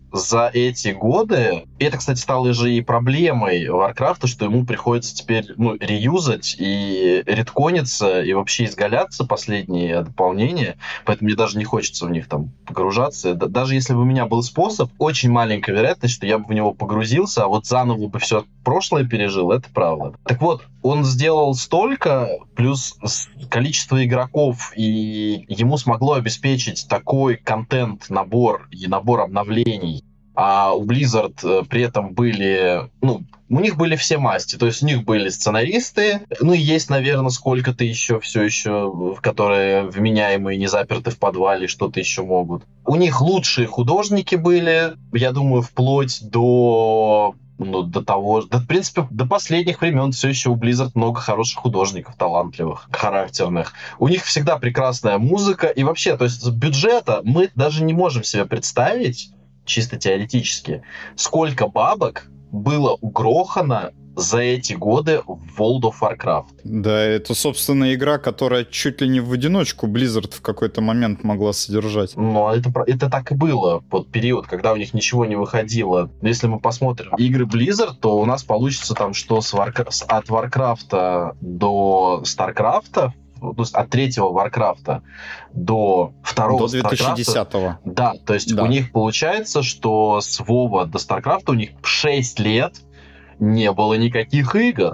за эти годы, и это, кстати, стало же и проблемой Warcraft, что ему приходится теперь реюзать и редкониться, и вообще изгаляться последние дополнения, поэтому мне даже не хочется в них там погружаться. Даже если бы у меня был способ, очень маленькая вероятность, что я бы в него погрузился, а вот заново бы все прошлое пережил, это правда. Так вот, он сделал столько, плюс количество игроков, и ему смогло обеспечить такой контент, набор и набор обновлений. А у Blizzard при этом были, у них были все масти, то есть у них были сценаристы, и есть, наверное, сколько-то еще, все еще, которые вменяемые, не заперты в подвале, что-то еще могут. У них лучшие художники были, я думаю, вплоть до того, в принципе, до последних времен все еще у Blizzard много хороших художников, талантливых, характерных. У них всегда прекрасная музыка, и вообще, то есть с бюджета мы даже не можем себе представить, чисто теоретически, сколько бабок было угрохано за эти годы в World of Warcraft. Да, это, собственно, игра, которая чуть ли не в одиночку Blizzard в какой-то момент могла содержать. Но это так и было под период, когда у них ничего не выходило. Если мы посмотрим игры Blizzard, то у нас получится там, что от Warcraft до StarCraft, от третьего Warcraft до второго до 2010-го. Да, то есть у них получается, что с WoW до StarCraft у них 6 лет не было никаких игр.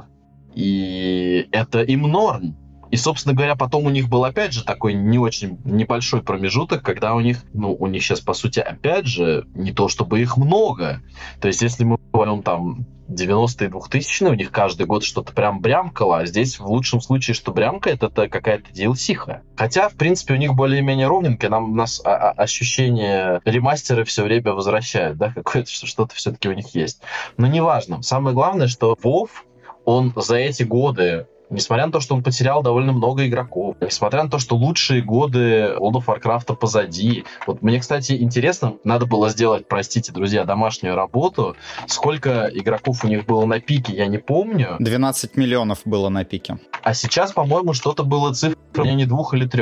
И это им норм. И, собственно говоря, потом у них был, опять же, такой не очень небольшой промежуток, когда у них сейчас, по сути, опять же, не то чтобы их много. То есть, если мы говорим там 90-е, 2000-е, у них каждый год что-то прям брямкало, а здесь в лучшем случае, что брямкает, это какая-то DLC-ха. Хотя, в принципе, у них более-менее ровненько, нас ощущение ремастера все время возвращают, да, какое-то что-то все-таки у них есть. Но неважно. Самое главное, что WoW, он за эти годы, несмотря на то, что он потерял довольно много игроков, несмотря на то, что лучшие годы World of Warcraft позади. Вот мне, кстати, интересно, надо было сделать, простите, друзья, домашнюю работу. Сколько игроков у них было на пике, я не помню. 12 миллионов было на пике. А сейчас, по-моему, что-то было цифра не 2 или 3.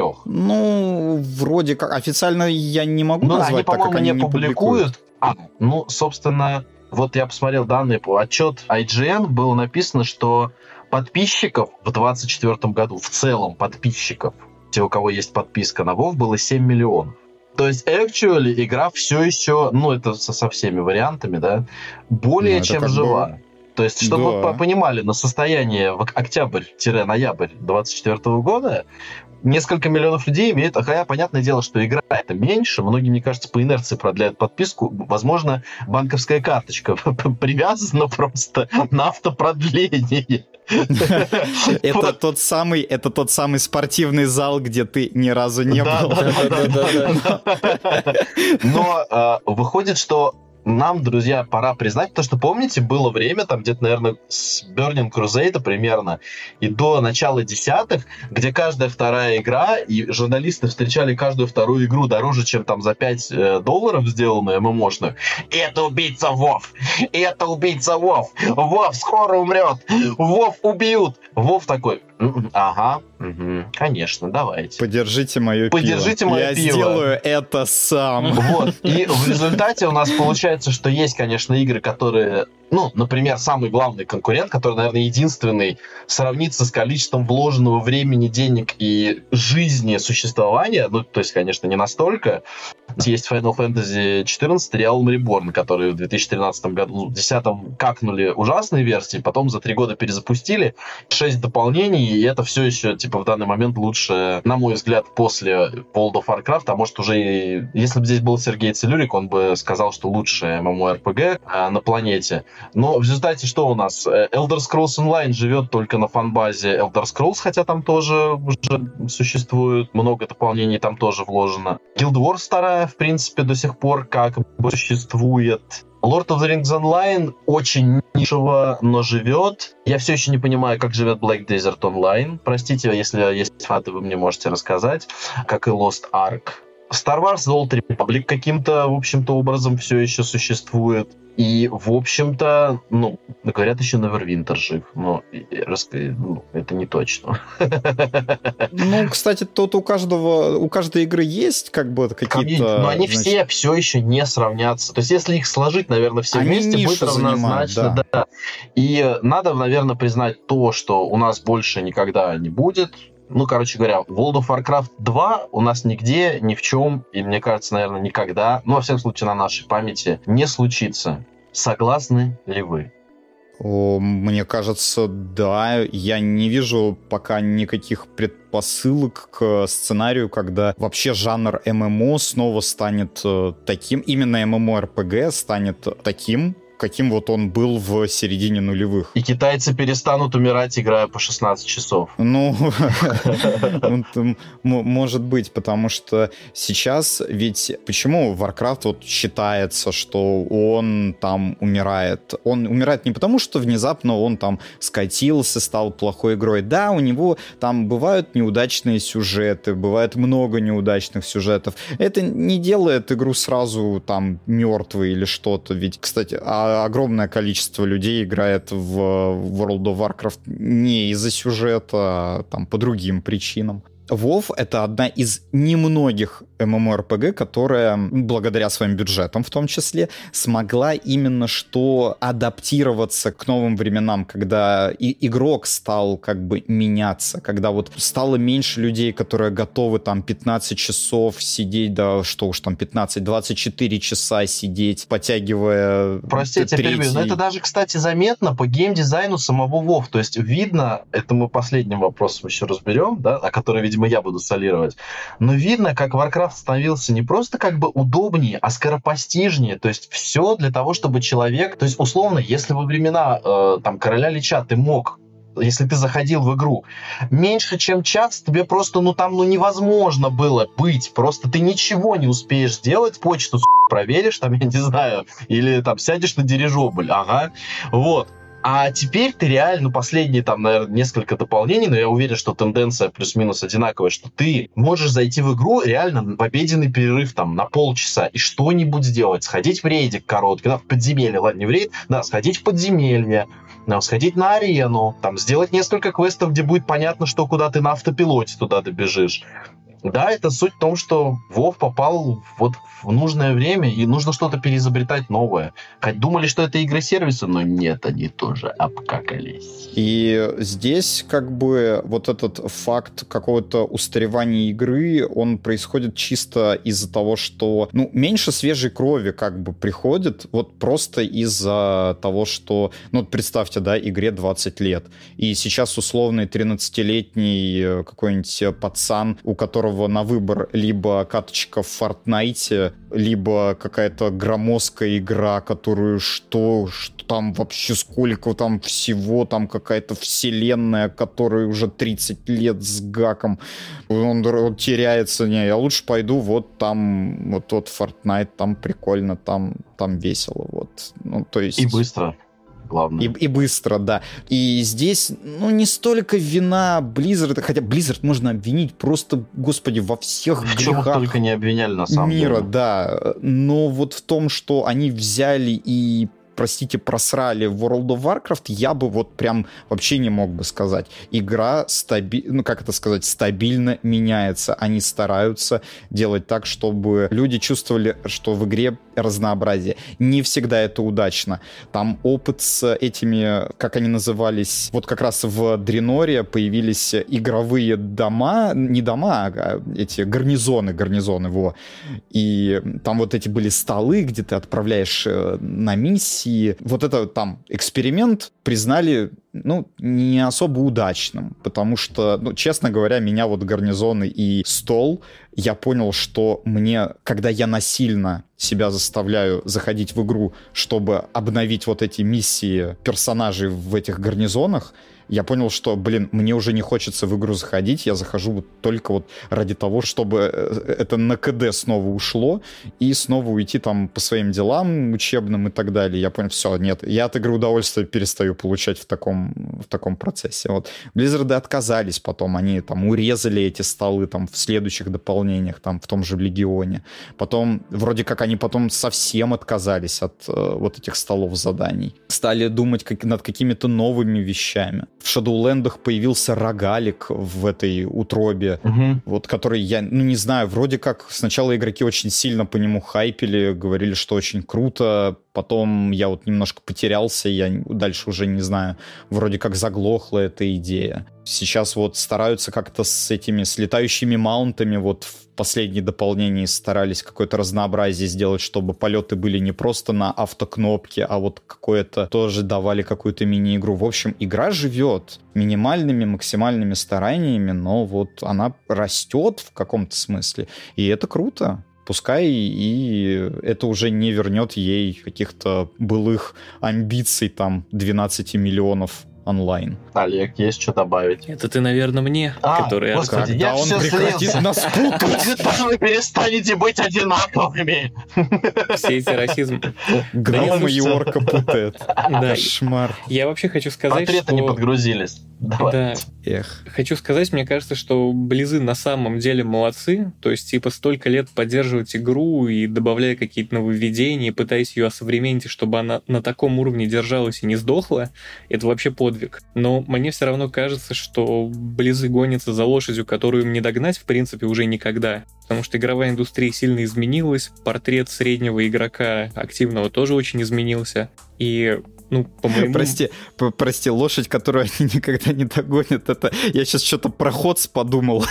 Вроде как. Официально я не могу назвать, они, так как они не публикуют. Собственно, вот я посмотрел данные по отчет IGN, было написано, что подписчиков в 2024 году, в целом подписчиков, те, у кого есть подписка на WoW, было 7 миллионов. То есть, actually, игра все еще, это со всеми вариантами, да, более чем жива. То есть, чтобы вы понимали, на состояние в октябрь-ноябрь 2024 года несколько миллионов людей имеют... понятное дело, что игра это меньше. Многие, мне кажется, по инерции продляют подписку. Возможно, банковская карточка привязана просто на автопродление. Это тот самый спортивный зал, где ты ни разу не был. Но выходит, что нам, друзья, пора признать, потому что, помните, было время, там где-то, наверное, с Burning Crusade примерно, и до начала десятых, где каждая вторая игра, и журналисты встречали каждую вторую игру дороже, чем там за $5 сделанную ММОшную. Это убийца Вов! Это убийца Вов! Вов скоро умрет! Вов убьют! Вов такой... Ага, конечно, давайте. Подержите мое пиво. Я сделаю это сам. Вот. И в результате у нас получается, что есть, конечно, игры, которые... например, самый главный конкурент, который, наверное, единственный, сравнится с количеством вложенного времени, денег и жизни существования, то есть, конечно, не настолько. Есть Final Fantasy XIV Realm Reborn, который в 2013 году, в 2010 какнули ужасные версии, потом за 3 года перезапустили, 6 дополнений, и это все еще, в данный момент лучше, на мой взгляд, после World of Warcraft, а может уже и... Если бы здесь был Сергей Целюрик, он бы сказал, что лучшее MMORPG на планете. Но в результате что у нас? Elder Scrolls Online живет только на фанбазе Elder Scrolls, хотя там тоже уже существует много дополнений, там тоже вложено. Guild Wars 2, в принципе, до сих пор как бы существует. Lord of the Rings Online очень нишево, но живет. Я все еще не понимаю, как живет Black Desert Online. Простите, если есть факты, вы мне можете рассказать. Как и Lost Ark. Star Wars The Old Republic каким-то, в общем-то, образом все еще существует. И, в общем-то, говорят, еще Neverwinter жив, но это не точно. Кстати, тут у каждой игры есть как бы какие-то... Но они все еще не сравнятся. То есть, если их сложить, наверное, все вместе, будет равнозначно. Да. И надо, наверное, признать то, что у нас больше никогда не будет. Короче говоря, World of Warcraft 2 у нас нигде, ни в чем, и мне кажется, наверное, никогда, во всяком случае, на нашей памяти, не случится. Согласны ли вы? Мне кажется, да. Я не вижу пока никаких предпосылок к сценарию, когда вообще жанр ММО снова станет таким, именно MMORPG станет таким, каким вот он был в середине нулевых. И китайцы перестанут умирать, играя по 16 часов. Может быть, потому что сейчас ведь... Почему Warcraft вот считается, что он там умирает? Он умирает не потому, что внезапно он там скатился, стал плохой игрой. Да, у него там бывают неудачные сюжеты, бывает много неудачных сюжетов. Это не делает игру сразу там мертвой или что-то. Ведь, кстати, огромное количество людей играет в World of Warcraft не из-за сюжета, а там по другим причинам. WoW — это одна из немногих MMORPG, которая, благодаря своим бюджетам в том числе, смогла именно что адаптироваться к новым временам, когда игрок стал как бы меняться, когда вот стало меньше людей, которые готовы там 15 часов сидеть, да что уж там 15-24 часа сидеть, подтягивая... Простите, но это даже, кстати, заметно по геймдизайну самого WoW. То есть видно, это мы последним вопросом еще разберем, да, о котором, видимо, я буду солировать, но видно, как Warcraft становился не просто как бы удобнее, а скоропостижнее. То есть все для того, чтобы человек... То есть, условно, если во времена там Короля Лича ты мог, если ты заходил в игру, меньше чем час, тебе просто, невозможно было быть. Просто ты ничего не успеешь сделать, почту проверишь, там, я не знаю, или там сядешь на дирижабль. Ага, вот. А теперь ты реально, последние там, наверное, несколько дополнений, но я уверен, что тенденция плюс-минус одинаковая, что ты можешь зайти в игру реально в обеденный перерыв там на полчаса и что-нибудь сделать. Сходить в рейдик короткий, в подземелье, ладно, не в рейд, сходить в подземелье, сходить на арену, там, сделать несколько квестов, где будет понятно, что куда ты на автопилоте туда добежишь. Да, это суть в том, что WoW попал вот в нужное время, и нужно что-то переизобретать новое. Хоть думали, что это игры-сервисы, но нет, они тоже обкакались. И здесь как бы вот этот факт какого-то устаревания игры, он происходит чисто из-за того, что, меньше свежей крови как бы приходит, вот просто из-за того, что, представьте, да, игре 20 лет, и сейчас условный 13-летний какой-нибудь пацан, у которого на выбор либо каточка в Fortnite, либо какая-то громоздкая игра, которую что там вообще сколько там всего, там какая-то вселенная, которая уже 30 лет с гаком, он теряется. Не, я лучше пойду вот там, вот тот Fortnite, там прикольно, там весело. Вот. То есть... И быстро. Главное. И быстро, да. И здесь, не столько вина Blizzard, хотя Blizzard можно обвинить просто, господи, во всех грехах только не обвиняли, на самом мира, деле. Да. Но вот в том, что они взяли и просрали в World of Warcraft, я бы вот прям вообще не мог бы сказать. Игра стабильно меняется. Они стараются делать так, чтобы люди чувствовали, что в игре разнообразие. Не всегда это удачно. Там опыт с этими, как они назывались, вот как раз в Дреноре появились игровые дома, не дома, а эти гарнизоны, во. И там вот эти были столы, где ты отправляешь на миссии. Вот это там эксперимент признали, не особо удачным, потому что, честно говоря, меня вот гарнизоны и стол, я понял, что мне, когда я насильно себя заставляю заходить в игру, чтобы обновить вот эти миссии персонажей в этих гарнизонах, Я понял, что, мне уже не хочется в игру заходить, я захожу вот только вот ради того, чтобы это на КД снова ушло, и снова уйти там по своим делам учебным и так далее. Я понял, все, нет, я от игры удовольствие перестаю получать в таком процессе. Вот. Blizzard отказались потом, они там урезали эти столы там в следующих дополнениях, там в том же Легионе. Потом, вроде как они потом совсем отказались от вот этих столов заданий. Стали думать над какими-то новыми вещами. В Shadowland'ах появился рогалик в этой утробе, вот, который я, не знаю, вроде как сначала игроки очень сильно по нему хайпили, говорили, что очень круто, потом я вот немножко потерялся, я дальше уже не знаю, вроде как заглохла эта идея. Сейчас вот стараются как-то с летающими маунтами, вот в последнее дополнение старались какое-то разнообразие сделать, чтобы полеты были не просто на автокнопке, а вот какое-то тоже давали какую-то мини-игру. В общем, игра живет минимальными, максимальными стараниями, но вот она растет в каком-то смысле, и это круто. Пускай и это уже не вернет ей каких-то былых амбиций, там, 12 миллионов онлайн. Олег, есть что добавить? Это ты, наверное, мне, который... Господи, я он все прекратит нас путать. Когда вы перестанете быть одинаковыми? Все эти расизм... Гнома и орка путает. Кошмар. Я вообще хочу сказать, Портреты что... не подгрузились. Да. Эх. Хочу сказать, мне кажется, что Близы на самом деле молодцы. То есть, типа, столько лет поддерживать игру и добавляя какие-то нововведения, пытаясь ее осовременить, чтобы она на таком уровне держалась и не сдохла, это вообще подвиг. Но мне все равно кажется, что Близы гонятся за лошадью, которую им не догнать, в принципе, уже никогда. Потому что игровая индустрия сильно изменилась, портрет среднего игрока активного тоже очень изменился. И по-моему... Прости, лошадь, которую они никогда не догонят, это... Я сейчас что-то про Ходс подумал.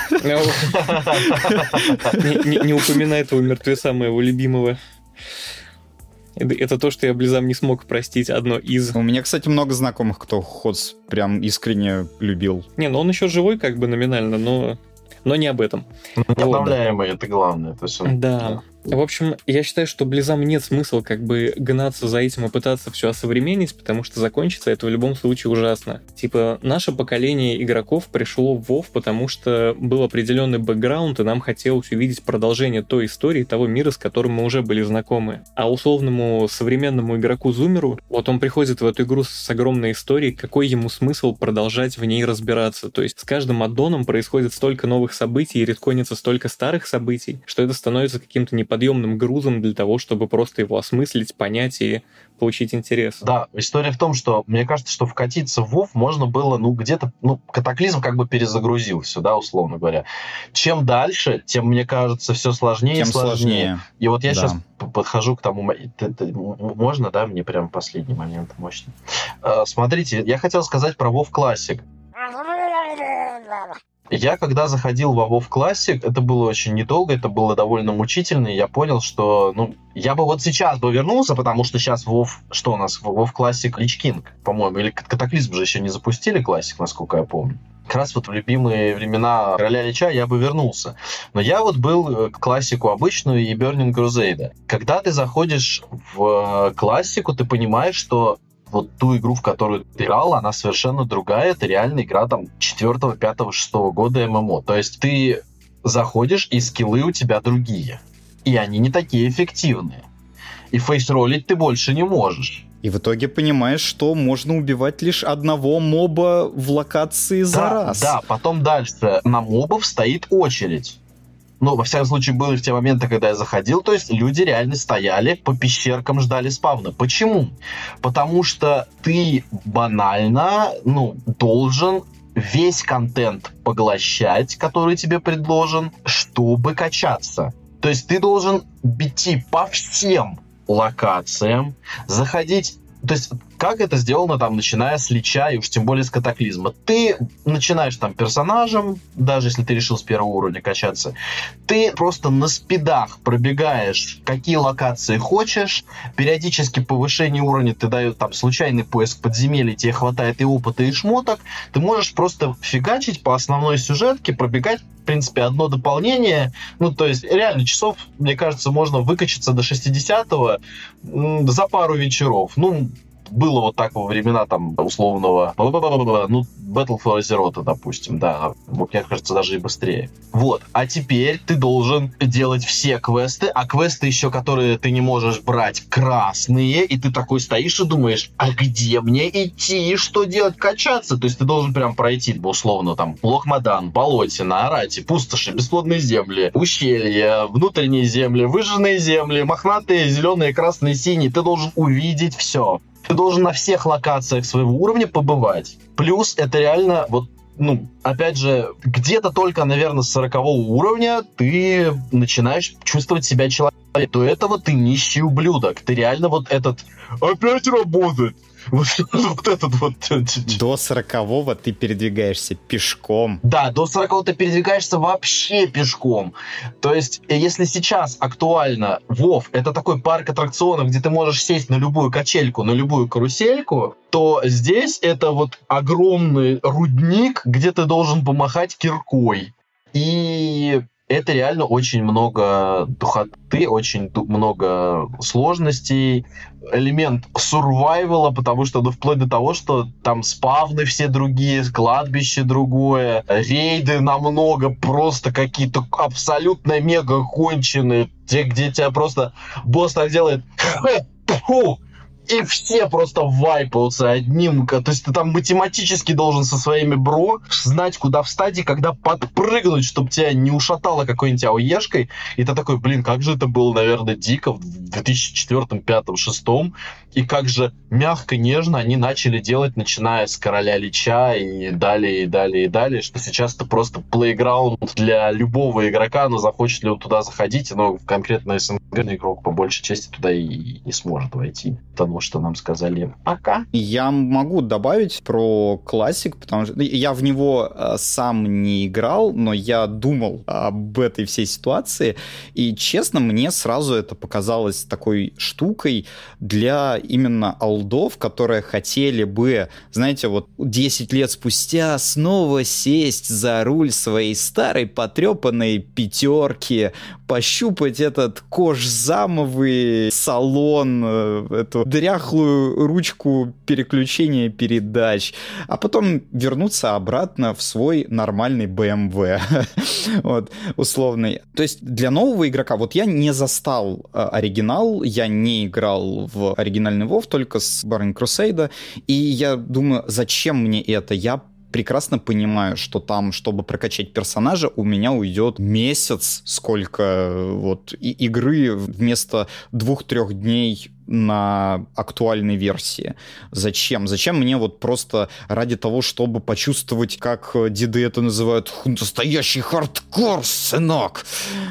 Не упоминай этого мертвеца моего любимого. Это то, что я Близам не смог простить, одно из... У меня, кстати, много знакомых, кто Ходс прям искренне любил. Он еще живой как бы номинально, но не об этом. Обновляемый, это главное. Да. В общем, я считаю, что Близам нет смысла как бы гнаться за этим и пытаться все осовременить, потому что закончится это в любом случае ужасно. Типа, наше поколение игроков пришло в WoW, потому что был определенный бэкграунд, и нам хотелось увидеть продолжение той истории, того мира, с которым мы уже были знакомы. А условному современному игроку-зумеру, вот он приходит в эту игру с огромной историей, какой ему смысл продолжать в ней разбираться? То есть с каждым аддоном происходит столько новых событий и редконится столько старых событий, что это становится каким-то неподъемным грузом для того, чтобы просто его осмыслить, понять и получить интерес. Да, история в том, что мне кажется, что вкатиться в WoW можно было, где-то, катаклизм как бы перезагрузил все, да, условно говоря. Чем дальше, тем, мне кажется, все сложнее и сложнее. И вот я сейчас подхожу к тому... Можно, да, мне прям последний момент мощный. Смотрите, я хотел сказать про WoW Classic. Я, когда заходил во WoW Classic, это было очень недолго, это было довольно мучительно, и я понял, что, я бы вот сейчас бы вернулся, потому что сейчас WoW, что у нас, в WoW Classic Lich King, по-моему, или Катаклизм же еще не запустили Classic, насколько я помню. Как раз вот в любимые времена Короля Лича я бы вернулся. Но я вот был к классику обычную и Burning Crusade. Когда ты заходишь в классику, ты понимаешь, что вот ту игру, в которую ты играл, она совершенно другая. Это реально игра там 4, 5, 6 года ММО. То есть ты заходишь, и скиллы у тебя другие. И они не такие эффективные. И фейс-роллить ты больше не можешь. И в итоге понимаешь, что можно убивать лишь одного моба в локации за раз. Да, потом дальше на мобов стоит очередь. Во всяком случае, были в те моменты, когда я заходил, то есть люди реально стояли по пещеркам, ждали спавна. Почему? Потому что ты банально, должен весь контент поглощать, который тебе предложен, чтобы качаться. То есть ты должен идти по всем локациям, заходить... То есть, как это сделано, начиная с Лича и уж тем более с Катаклизма. Ты начинаешь персонажем, даже если ты решил с первого уровня качаться, ты просто на спидах пробегаешь, какие локации хочешь, периодически повышение уровня ты дает случайный поиск подземелий, тебе хватает и опыта, и шмоток, ты можешь просто фигачить по основной сюжетке, пробегать, в принципе, одно дополнение, то есть реально часов, мне кажется, можно выкачаться до 60-го за пару вечеров. было вот так во времена там условного, ну, Battle for Azeroth, допустим, да, мне кажется, даже и быстрее. Вот, а теперь ты должен делать все квесты, а квесты еще, которые ты не можешь брать, красные, и ты такой стоишь и думаешь, а где мне идти, что делать, качаться? То есть ты должен прям пройти, условно, там, Лохмадан, Болотина, Арати, пустоши, бесплодные земли, ущелья, внутренние земли, выжженные земли, мохнатые, зеленые, красные, синие. Ты должен увидеть все. Ты должен на всех локациях своего уровня побывать. Плюс это реально вот, ну, опять же, где-то только, наверное, с 40-го уровня ты начинаешь чувствовать себя человеком. До этого ты нищий ублюдок. Ты реально вот этот «опять работает». Вот этот вот... До 40-го ты передвигаешься пешком. Да, до 40-го ты передвигаешься вообще пешком. То есть, если сейчас актуально WoW — это такой парк аттракционов, где ты можешь сесть на любую качельку, на любую карусельку, то здесь это вот огромный рудник, где ты должен помахать киркой. И... это реально очень много духоты, очень много сложностей, элемент сурвайвала, потому что, ну, вплоть до того, что там спавны все другие, кладбище другое, рейды намного просто какие-то абсолютно мега конченые, те, где тебя просто босс так делает... И все просто вайпаются одним. То есть ты там математически должен со своими бро знать, куда встать и когда подпрыгнуть, чтобы тебя не ушатало какой-нибудь ауешкой. И ты такой, блин, как же это было, наверное, дико в 2004, 2005, 2006. И как же мягко, нежно они начали делать, начиная с Короля Лича и далее, и далее, и далее, что сейчас это просто плейграунд для любого игрока, но захочет ли он туда заходить, но конкретно СНГ игрок по большей части туда и не сможет войти. Потому что нам сказали пока. Я могу добавить про классик, потому что я в него сам не играл, но я думал об этой всей ситуации, и, честно, мне сразу это показалось такой штукой для именно олдов, которые хотели бы, знаете, вот 10 лет спустя снова сесть за руль своей старой потрепанной пятерки, пощупать этот кожзамовый салон, эту дряхлую ручку переключения передач, а потом вернуться обратно в свой нормальный BMW, вот, условный. То есть для нового игрока, вот я не застал оригинал, я не играл в оригинальный WoW, только с Burning Crusade, и я думаю, зачем мне это? Я прекрасно понимаю, что там, чтобы прокачать персонажа, у меня уйдет месяц, сколько вот игры вместо 2-3 дней на актуальной версии. Зачем? Зачем мне вот просто ради того, чтобы почувствовать, как деды это называют, настоящий хардкор, сынок?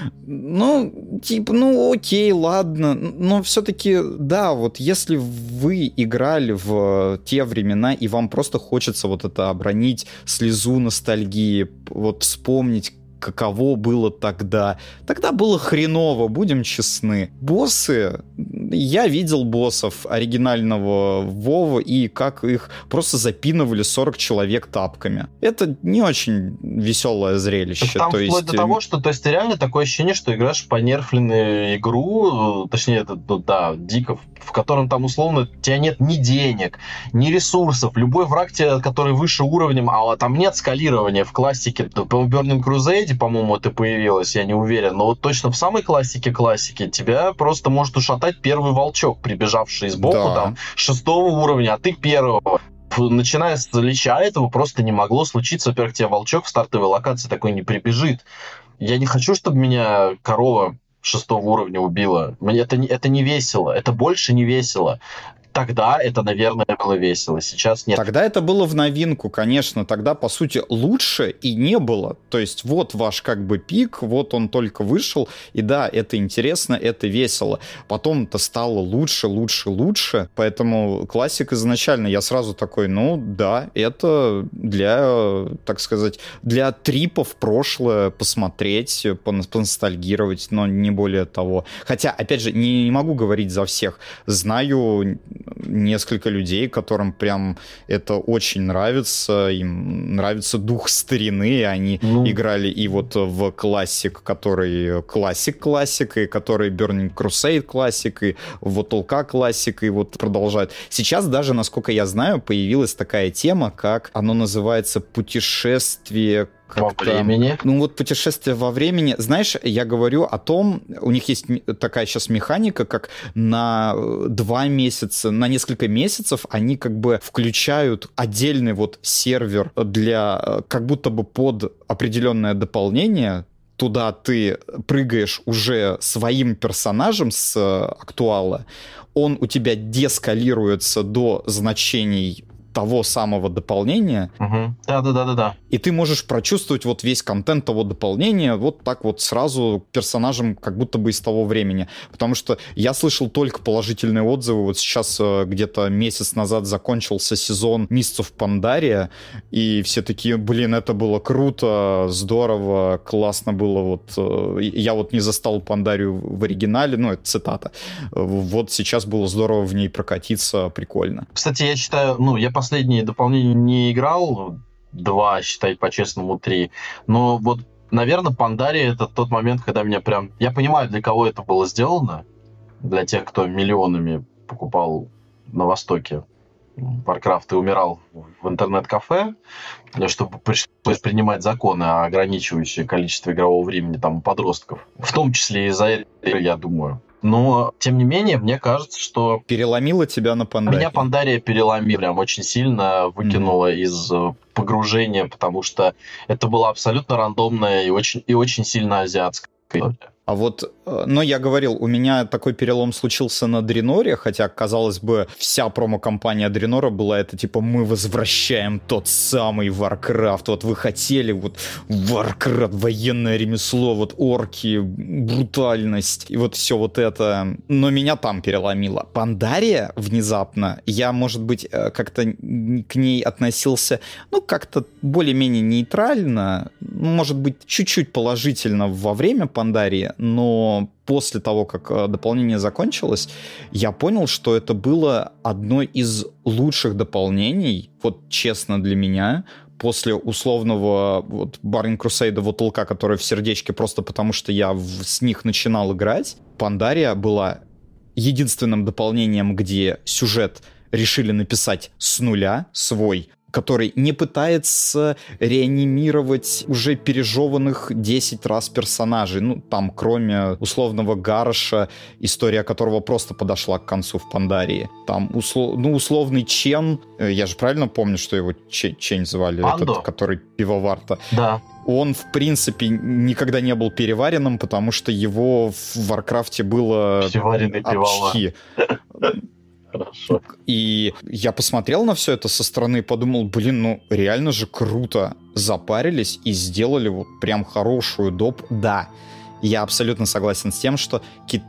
Ну, типа, ну окей, ладно. Но все-таки, да, вот если вы играли в те времена, и вам просто хочется вот это обронить слезу ностальгии, вот вспомнить, каково было тогда. Тогда было хреново, будем честны. Боссы... Я видел боссов оригинального Вова, и как их просто запинывали 40 человек тапками. Это не очень веселое зрелище. Там то вплоть есть... до того, что то есть, реально такое ощущение, что играешь в понерфленную игру, точнее, это, ну, да, диков, в котором там условно у тебя нет ни денег, ни ресурсов. Любой враг, тебе, который выше уровнем, а там нет скалирования в классике. По Burning Crusade, по-моему, это появилось, я не уверен. Но вот точно в самой классике тебя просто может ушатать первый волчок, прибежавший сбоку, да, там, 6-го уровня, а ты 1-го. Начиная с Лича, этого просто не могло случиться. Во-первых, тебе волчок в стартовой локации такой не прибежит. Я не хочу, чтобы меня корова 6-го уровня убила. Мне это не весело. Это больше не весело. Тогда это, наверное, было весело. Сейчас нет. Тогда это было в новинку, конечно. Тогда, по сути, лучше и не было. То есть вот ваш как бы пик, вот он только вышел. И да, это интересно, это весело. Потом-то стало лучше. Поэтому классик изначально, я сразу такой, ну да, это для, так сказать, для трипов прошлое посмотреть, поностальгировать, но не более того. Хотя, опять же, не могу говорить за всех. Знаю несколько людей, которым прям это очень нравится, им нравится дух старины, и они играли и вот в классик, который классик, и который Burning Crusade классик, и вот Толка классик, и вот продолжают. Сейчас даже, насколько я знаю, появилась такая тема, как оно называется путешествие во времени. Ну вот путешествие во времени. Знаешь, я говорю о том, у них есть такая сейчас механика, как на 2 месяца, на несколько месяцев они как бы включают отдельный вот сервер для, как будто бы под определенное дополнение. Туда ты прыгаешь уже своим персонажем с актуала, он у тебя дескалируется до значений того самого дополнения. Да. И ты можешь прочувствовать вот весь контент того дополнения вот так вот сразу персонажем как будто бы из того времени. Потому что я слышал только положительные отзывы. Вот сейчас где-то месяц назад закончился сезон Mists of Pandaria, и все такие, блин, это было круто, здорово, классно было. Вот я вот не застал Пандарию в оригинале, ну, это цитата. Вот сейчас было здорово в ней прокатиться, прикольно. Кстати, я считаю, я последние дополнения не играл, 2, считай, по-честному, 3. Но вот, наверное, Пандария — это тот момент, когда меня прям... Я понимаю, для кого это было сделано. Для тех, кто миллионами покупал на Востоке Warcraft и умирал в интернет-кафе, чтобы пришлось принимать законы, ограничивающие количество игрового времени там у подростков. В том числе из-за этого, я думаю. Но, тем не менее, мне кажется, что... Переломила тебя на Пандарии. Меня Пандария переломила, прям очень сильно выкинула из погружения, потому что это была абсолютно рандомная и очень сильно азиатская история. А вот, я говорил, у меня такой перелом случился на Дренноре, хотя, казалось бы, вся промо-компания Дреннора была это типа мы возвращаем тот самый Warcraft, вот вы хотели вот Warcraft, военное ремесло, вот орки, брутальность, и вот все вот это. Но меня там переломило. Пандария внезапно, я, может быть, как-то к ней относился, как-то более-менее нейтрально, может быть, чуть-чуть положительно во время Пандарии, но после того, как дополнение закончилось, я понял, что это было одно из лучших дополнений, вот честно для меня, после условного вот Burning Crusade, вот Толка, который в сердечке, просто потому что я с них начинал играть. Пандария была единственным дополнением, где сюжет решили написать с нуля, свой, который не пытается реанимировать уже пережеванных 10 раз персонажей. Там, кроме условного Гарроша, история которого просто подошла к концу в Пандарии. Там условный Чен, я же правильно помню, что его Чень звали? Андо. Этот, который пивовар-то. Да. Он, в принципе, никогда не был переваренным, потому что его в Варкрафте было почти. Хорошо. И я посмотрел на все это со стороны и подумал, реально же круто. Запарились и сделали вот прям хорошую доп. Да, я абсолютно согласен с тем, что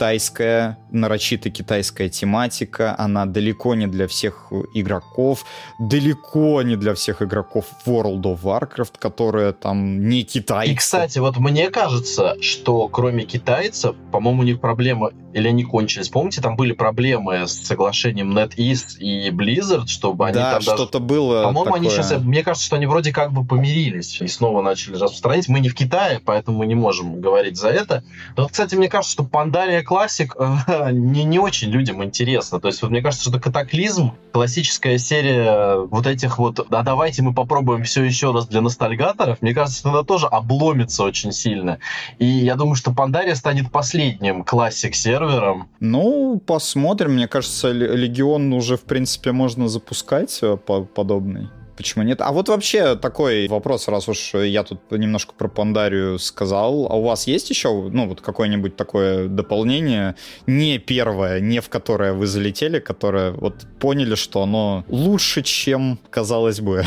нарочито китайская тематика, она далеко не для всех игроков, далеко не для всех игроков World of Warcraft, которые там не китайцы. И, кстати, вот мне кажется, что кроме китайцев, по-моему, у них проблемы, или они кончились. Помните, там были проблемы с соглашением NetEase и Blizzard, чтобы они там что-то было. По-моему, такое. они сейчас, мне кажется, что они вроде как бы помирились и снова начали распространять. Мы не в Китае, поэтому мы не можем говорить за это. Но, вот, кстати, мне кажется, что Pandaria Classic не очень людям интересно. То есть, вот мне кажется, что Катаклизм, классическая серия вот этих вот «а давайте мы попробуем все еще раз для ностальгаторов», мне кажется, что она тоже обломится очень сильно. И я думаю, что Pandaria станет последним классик-сервером. Посмотрим. Мне кажется, Легион уже, в принципе, можно запускать подобный. Почему нет? А вот вообще такой вопрос, раз уж я тут немножко про Пандарию сказал. А у вас есть еще, вот какое-нибудь такое дополнение, не первое, не в которое вы залетели, которое вот поняли, что оно лучше, чем казалось бы?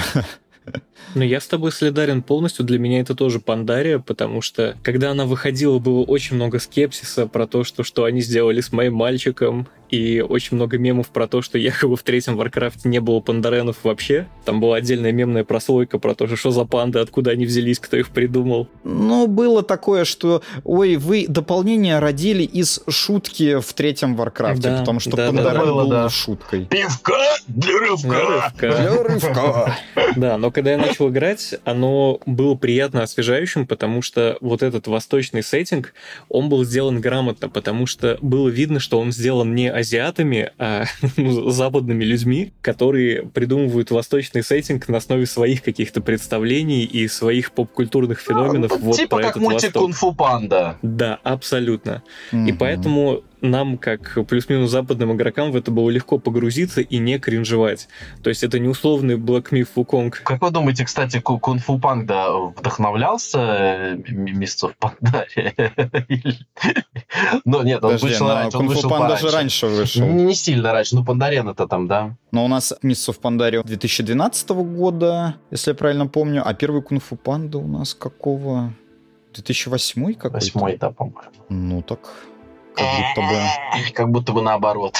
Я с тобой солидарен полностью. Для меня это тоже Пандария, потому что, когда она выходила, было очень много скепсиса про то, что они сделали с моим мальчиком. И и очень много мемов про то, что якобы в третьем Warcraft не было пандаренов вообще. Там была отдельная мемная прослойка про то, что за панды, откуда они взялись, кто их придумал. Ну, было такое, что, ой, вы дополнение родили из шутки в третьем Warcraft, Да, потому что да, пандарен да. был Да. шуткой. Пивка для рывка! Для рывка. Да, но когда я начал играть, оно было приятно освежающим, потому что вот этот восточный сеттинг, он был сделан грамотно, потому что было видно, что он сделан не азиатами, а западными людьми, которые придумывают восточный сеттинг на основе своих каких-то представлений и своих поп-культурных феноменов. Вот Типа про как этот мультик Восток. «Кунг-фу панда». Да, абсолютно. И Мгм. поэтому нам, как плюс-минус западным игрокам, в это было легко погрузиться и не кринжевать. То есть это не условный Black Myth Wukong. Как вы думаете, кстати, Кунг-фу панда вдохновлялся Мистером Пандари? Ну нет, он Подожди, вышел но раньше, он Кунг-фу вышел Панда пораньше. же раньше вышел. Не сильно раньше, ну Пандарен это там, да. Но у нас Mists of Pandaria 2012 года, если я правильно помню, а первый Кунг-фу Панда у нас какого? 2008 какой-то? 8-й, да, по-моему. Ну так, как будто бы... Как будто бы наоборот.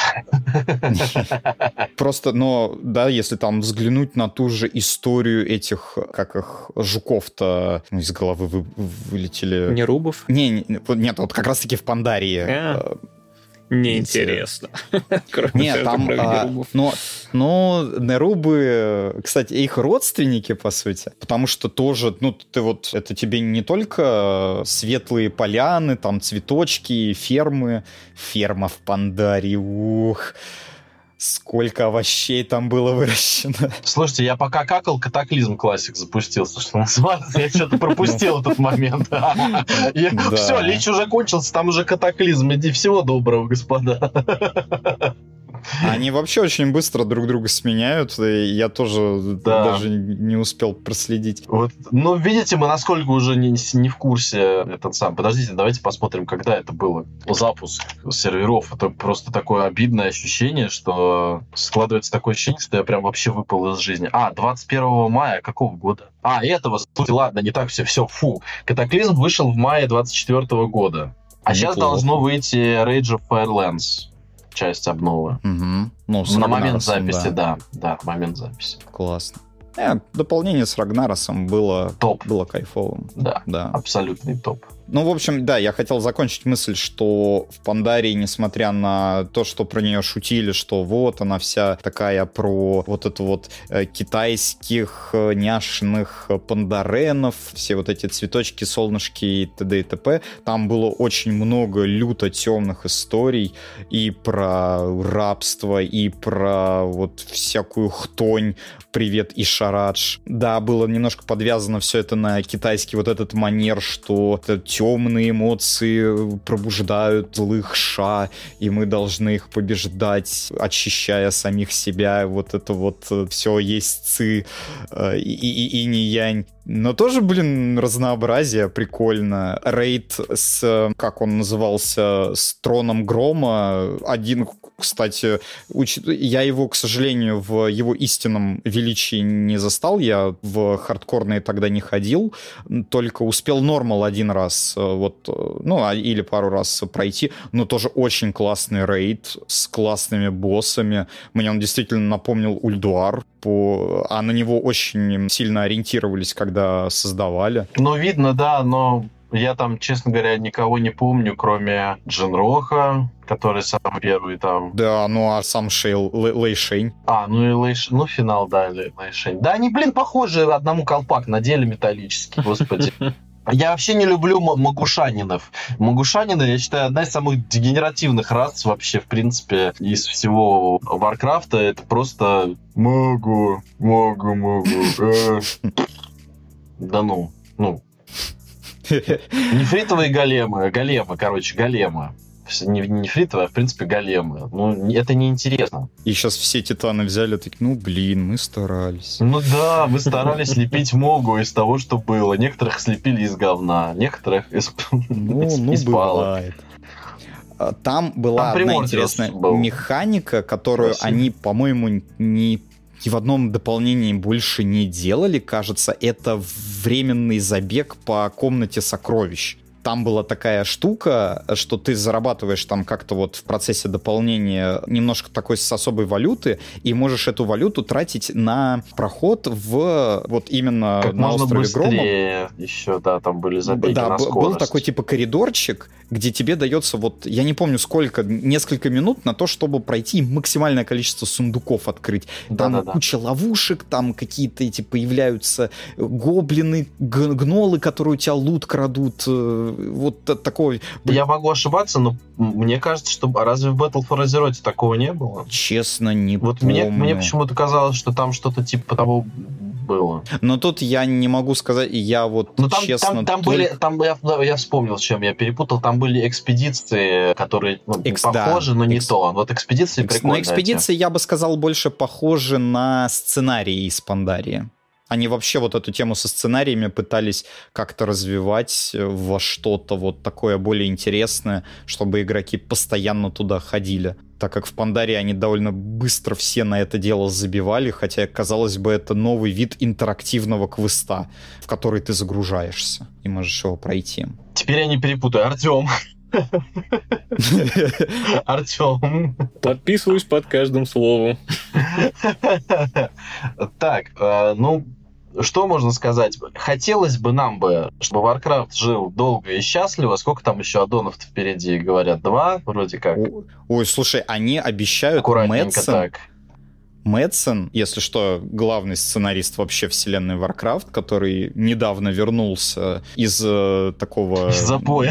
Просто, но, да, если там взглянуть на ту же историю этих, как их, жуков-то, ну, из головы вылетели... Нерубов? Нет, вот как раз-таки в Пандарии. Неинтересно. Кроме Нет, там, Нерубов. но Нерубы, кстати, их родственники, по сути, потому что тоже, ну, ты вот, это тебе не только светлые поляны, там, цветочки, ферма в Пандарии, ух, сколько овощей там было выращено. Слушайте, я пока какал, Катаклизм Классик запустился, что называется. Я что-то пропустил этот момент. Все, Лич уже кончился, там уже Катаклизм. Иди, всего доброго, господа. Они вообще очень быстро друг друга сменяют, и я тоже даже не успел проследить. Вот. Ну, видите, мы насколько уже не в курсе этот сам. Подождите, давайте посмотрим, когда это было. Запуск серверов. Это просто такое обидное ощущение, что складывается такое ощущение, что я прям вообще выпал из жизни. 21 мая какого года? Этого. Слушайте, ладно, не так все. Фу. Катаклизм вышел в мае 24 года. А сейчас должно выйти Rage of Firelands. Часть обновы. Угу. Ну, на момент записи, да, момент записи. Классно. Дополнение с Рагнаросом было топ. Было кайфовым. Да, абсолютный топ. Ну, в общем, да, я хотел закончить мысль, что в Пандарии, несмотря на то, что про нее шутили, что вот она вся такая про вот это вот китайских няшных пандаренов, все вот эти цветочки, солнышки и т.д. и т.п. Там было очень много люто темных историй и про рабство, и про вот всякую хтонь, привет и шарадж. Да, было немножко подвязано все это на китайский вот этот манер, что темные эмоции пробуждают злых ша, и мы должны их побеждать, очищая самих себя. Вот это вот все есть ци и инь-янь. Но тоже, разнообразие прикольно. Рейд с, как он назывался, с Троном Грома. Один, кстати, я его, к сожалению, в его истинном величии не застал. Я в хардкорные тогда не ходил. Только успел нормал один раз, или пару раз пройти. Но тоже очень классный рейд с классными боссами. Мне он действительно напомнил Ульдуар. А на него очень сильно ориентировались, когда создавали. Ну, видно, да, но я там, честно говоря, никого не помню, кроме Джинроха, который самый первый там. Да, а сам Лэйшень. Финал, да, Лэйшень. Да, они, похожи одному колпак, на деле металлический, господи. Я вообще не люблю магушанинов. Магушанины, я считаю, одна из самых дегенеративных рас вообще, в принципе, из всего Варкрафта. Это просто могу. Да ну. Нефритовые големы. Големы. Не нефритовые, а в принципе големы. Это неинтересно. И сейчас все титаны взяли, такие, мы старались. Ну да, вы старались слепить могу из того, что было. Некоторых слепили из говна, некоторых из палок. Там была одна интересная механика, которую они, по-моему, ни в одном дополнении больше не делали, кажется. Это временный забег по комнате сокровищ. там была такая штука, что ты зарабатываешь там как-то вот в процессе дополнения немножко такой с особой валюты, и можешь эту валюту тратить на проход в вот именно как на острове Грома. Еще, да, там были забеги на скорость. Был такой типа коридорчик, где тебе дается вот, я не помню сколько, несколько минут на то, чтобы пройти максимальное количество сундуков открыть. Там куча ловушек, там какие-то эти появляются гоблины, гнолы, которые у тебя лут крадут, вот такой... Я могу ошибаться, но мне кажется, что разве в Battle for Azeroth такого не было? Честно, не вот помню. Мне почему-то казалось, что там что-то типа того было. Но тут я не могу сказать, я вот там, честно... Я вспомнил, с чем я перепутал, там были экспедиции, которые похожи, но не то. Вот экспедиции прикольные. Но экспедиции, я бы сказал, больше похожи на сценарии из Пандарии. Они вообще вот эту тему со сценариями пытались как-то развивать во что-то вот такое более интересное, чтобы игроки постоянно туда ходили. Так как в Пандарии они довольно быстро все на это дело забивали, хотя, казалось бы, это новый вид интерактивного квеста, в который ты загружаешься и можешь его пройти. Теперь я не перепутаю. Артем. Артем. Подписываюсь под каждым словом. Так, что можно сказать? Хотелось бы нам чтобы Warcraft жил долго и счастливо. Сколько там еще аддонов впереди, говорят? 2, вроде как. Ой, слушай, они обещают Мэтсон, если что, главный сценарист вообще вселенной Warcraft, который недавно вернулся из такого... Из запоя.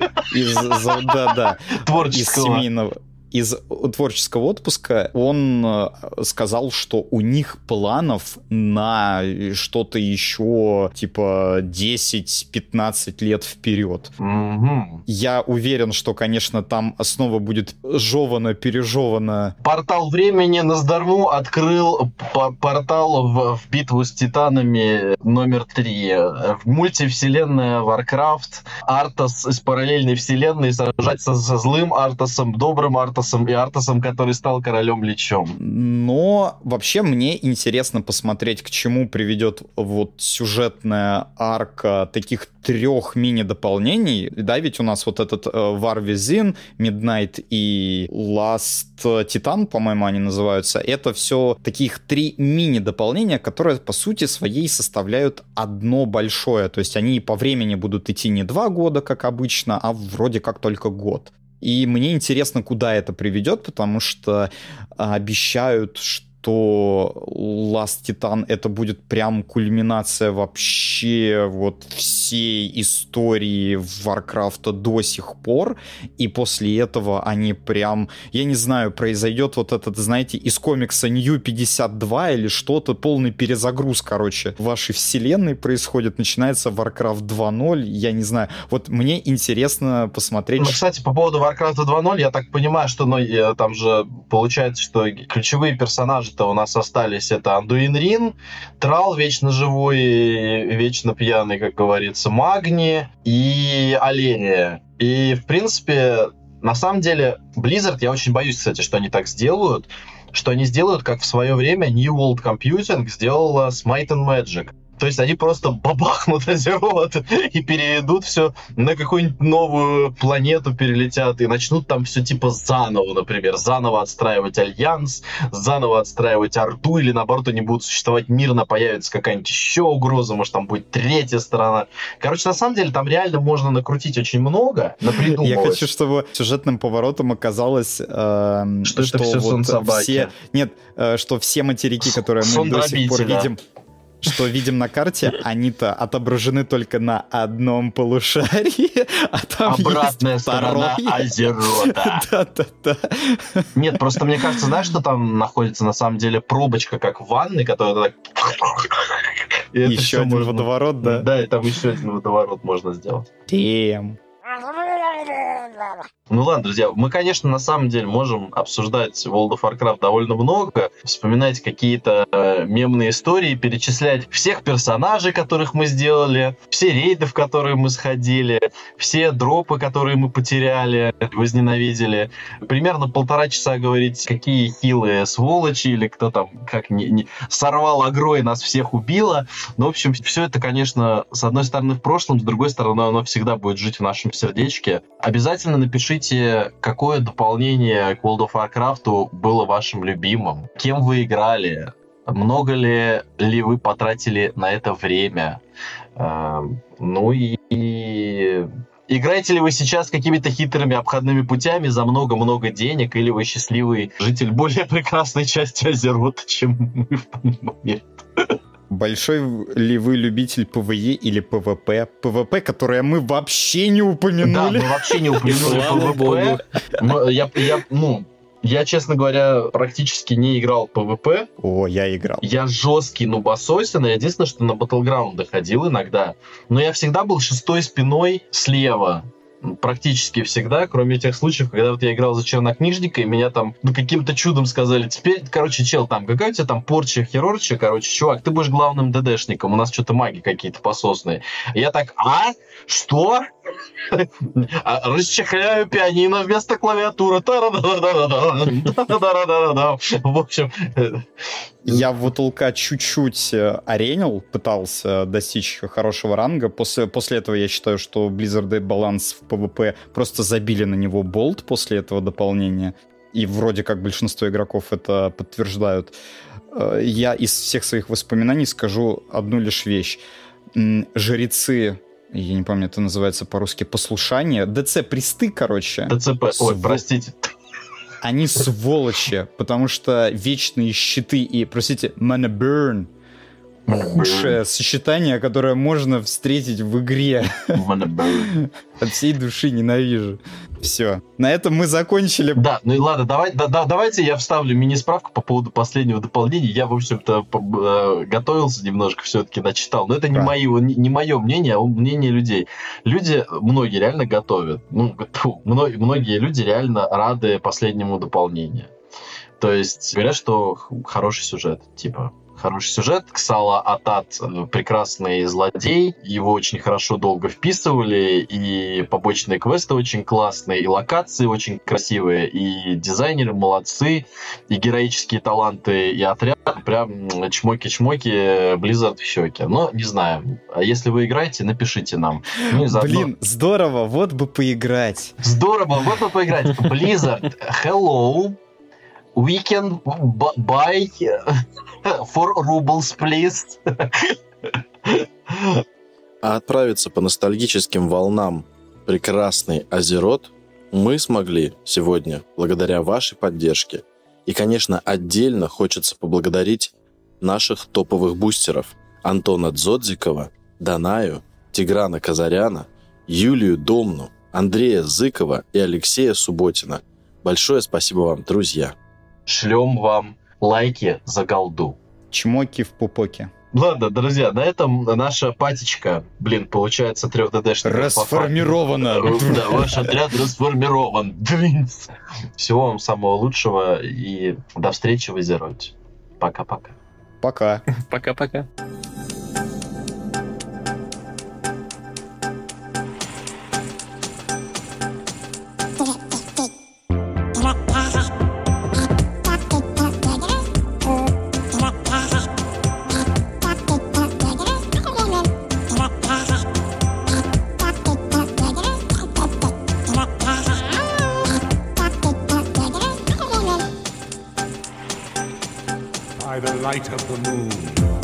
Да-да. Творческого. Из семейного... Из творческого отпуска он сказал, что у них планов на что-то еще типа 10-15 лет вперед. Я уверен, что, конечно, там основа будет жевана-пережевана. Портал времени Наздарму открыл портал в битву с титанами номер 3. В мультивселенная Warcraft. Артас из параллельной вселенной сражается со злым Артасом, добрым Артасом и Артасом, который стал королем-личом. Но вообще мне интересно посмотреть, к чему приведет вот сюжетная арка таких 3 мини-дополнений. Да, ведь у нас вот этот War Within, Midnight и Last Titan, по-моему, они называются. Это все таких 3 мини-дополнения, которые по сути своей составляют одно большое. То есть они по времени будут идти не 2 года, как обычно, а вроде как только год. И мне интересно, куда это приведет, потому что обещают, что Last Titan это будет прям кульминация вообще вот всей истории Warcraft до сих пор, и после этого они прям, я не знаю, произойдет вот этот, знаете, из комикса New 52 или что-то, полный перезагруз, короче, вашей вселенной происходит, начинается Warcraft 2.0, я не знаю, вот мне интересно посмотреть. Ну, кстати, по поводу Warcraft 2.0, я так понимаю, что там же получается, что ключевые персонажи у нас остались, это Андуин Рин, Трал, вечно живой, вечно пьяный, как говорится, Магни и Алерия. И, в принципе, на самом деле, Blizzard, я очень боюсь, кстати, что они так сделают, что они сделают, как в свое время New World Computing сделала с Might and Magic. То есть они просто бабахнут Азерот и переведут все на какую-нибудь новую планету, перелетят и начнут там все типа заново, например, заново отстраивать Альянс, заново отстраивать Орду, или наоборот они будут существовать мирно, появится какая-нибудь еще угроза, может там будет 3-я сторона. Короче, на самом деле там реально можно накрутить очень много, напридумывать. Я хочу, чтобы сюжетным поворотом оказалось, что это все вот сон собаки. Что все материки, которые мы до сих пор видим на карте, они-то отображены только на одном полушарии, а там обратная есть сторона Азерота. Да. Нет, просто мне кажется, знаешь, что там находится на самом деле пробочка, как в ванной, которая так... Еще один водоворот, да? Да, и там еще один водоворот можно сделать. Тем. Ну ладно, друзья, мы, конечно, на самом деле можем обсуждать World of Warcraft довольно много, вспоминать какие-то мемные истории, перечислять всех персонажей, которых мы сделали, все рейды, в которые мы сходили, все дропы, которые мы потеряли, возненавидели. Примерно 1,5 часа говорить, какие хилые сволочи, или кто там как не сорвал агро и нас всех убило. Ну, в общем, все это, конечно, с одной стороны в прошлом, с другой стороны, оно всегда будет жить в нашем сердечке. Обязательно напишите, какое дополнение к World of Warcraft было вашим любимым, кем вы играли, много ли вы потратили на это время. Ну и играете ли вы сейчас какими-то хитрыми обходными путями за много-много денег, или вы счастливый житель более прекрасной части Азерота, чем мы в данный момент? Большой ли вы любитель ПВЕ или ПВП? ПВП, которое мы вообще не упомянули. Да, мы вообще не упомянули ПВП. Я, честно говоря, практически не играл в ПВП. О, я играл. Я жесткий нубасосин. Единственное, что на Battleground ходил иногда. Но я всегда был шестой спиной слева. Практически всегда, кроме тех случаев, когда вот я играл за чернокнижника, и меня там каким-то чудом сказали, теперь, короче, чел, там, какая у тебя там порча, херорча, короче, чувак, ты будешь главным ДДшником, у нас что-то маги какие-то пососные. И я так, что? Расчехляю пианино вместо клавиатуры. В общем... Я в Утулка чуть-чуть аренил, пытался достичь хорошего ранга. После этого я считаю, что Blizzard баланс в PvP просто забили на него болт после этого дополнения. И вроде как большинство игроков это подтверждают. Я из всех своих воспоминаний скажу одну лишь вещь. Жрецы, я не помню, это называется по-русски, послушание. ДЦ-присты, короче. ДЦП, ой, простите. Они сволочи, потому что вечные щиты и, простите, mana burn — худшее сочетание, которое можно встретить в игре. От всей души ненавижу. Все. На этом мы закончили. Да, ну и ладно, давайте я вставлю мини-справку по поводу последнего дополнения. Я, в общем-то, готовился немножко, все-таки начитал. Но это не мое мнение, а мнение людей. Люди, многие реально готовят. Многие люди реально рады последнему дополнению. То есть говорят, что хороший сюжет, типа... Хороший сюжет. Ксала Атат прекрасный злодей. Его очень хорошо долго вписывали. И побочные квесты очень классные. И локации очень красивые. И дизайнеры молодцы. И героические таланты. И отряд. Прям чмоки-чмоки. Blizzard в щеки. Но не знаю. А если вы играете, напишите нам. Ну, Блин, здорово. Вот бы поиграть. Здорово. Вот бы поиграть. Blizzard, hello. We can buy 4 rubles, please. А отправиться по ностальгическим волнам прекрасный Азерот мы смогли сегодня благодаря вашей поддержке. И, конечно, отдельно хочется поблагодарить наших топовых бустеров: Антона Дзодзикова, Данаю, Тиграна Казаряна, Юлию Домну, Андрея Зыкова и Алексея Субботина. Большое спасибо вам, друзья. Шлем вам лайки за голду. Чмоки в пупоке. Ладно, друзья, на этом наша патечка, получается 3D-шная. Расформирована. Да, ваш отряд расформирован. Всего вам самого лучшего и до встречи в Азероте. Пока-пока. Пока. Пока-пока. By the light of the moon,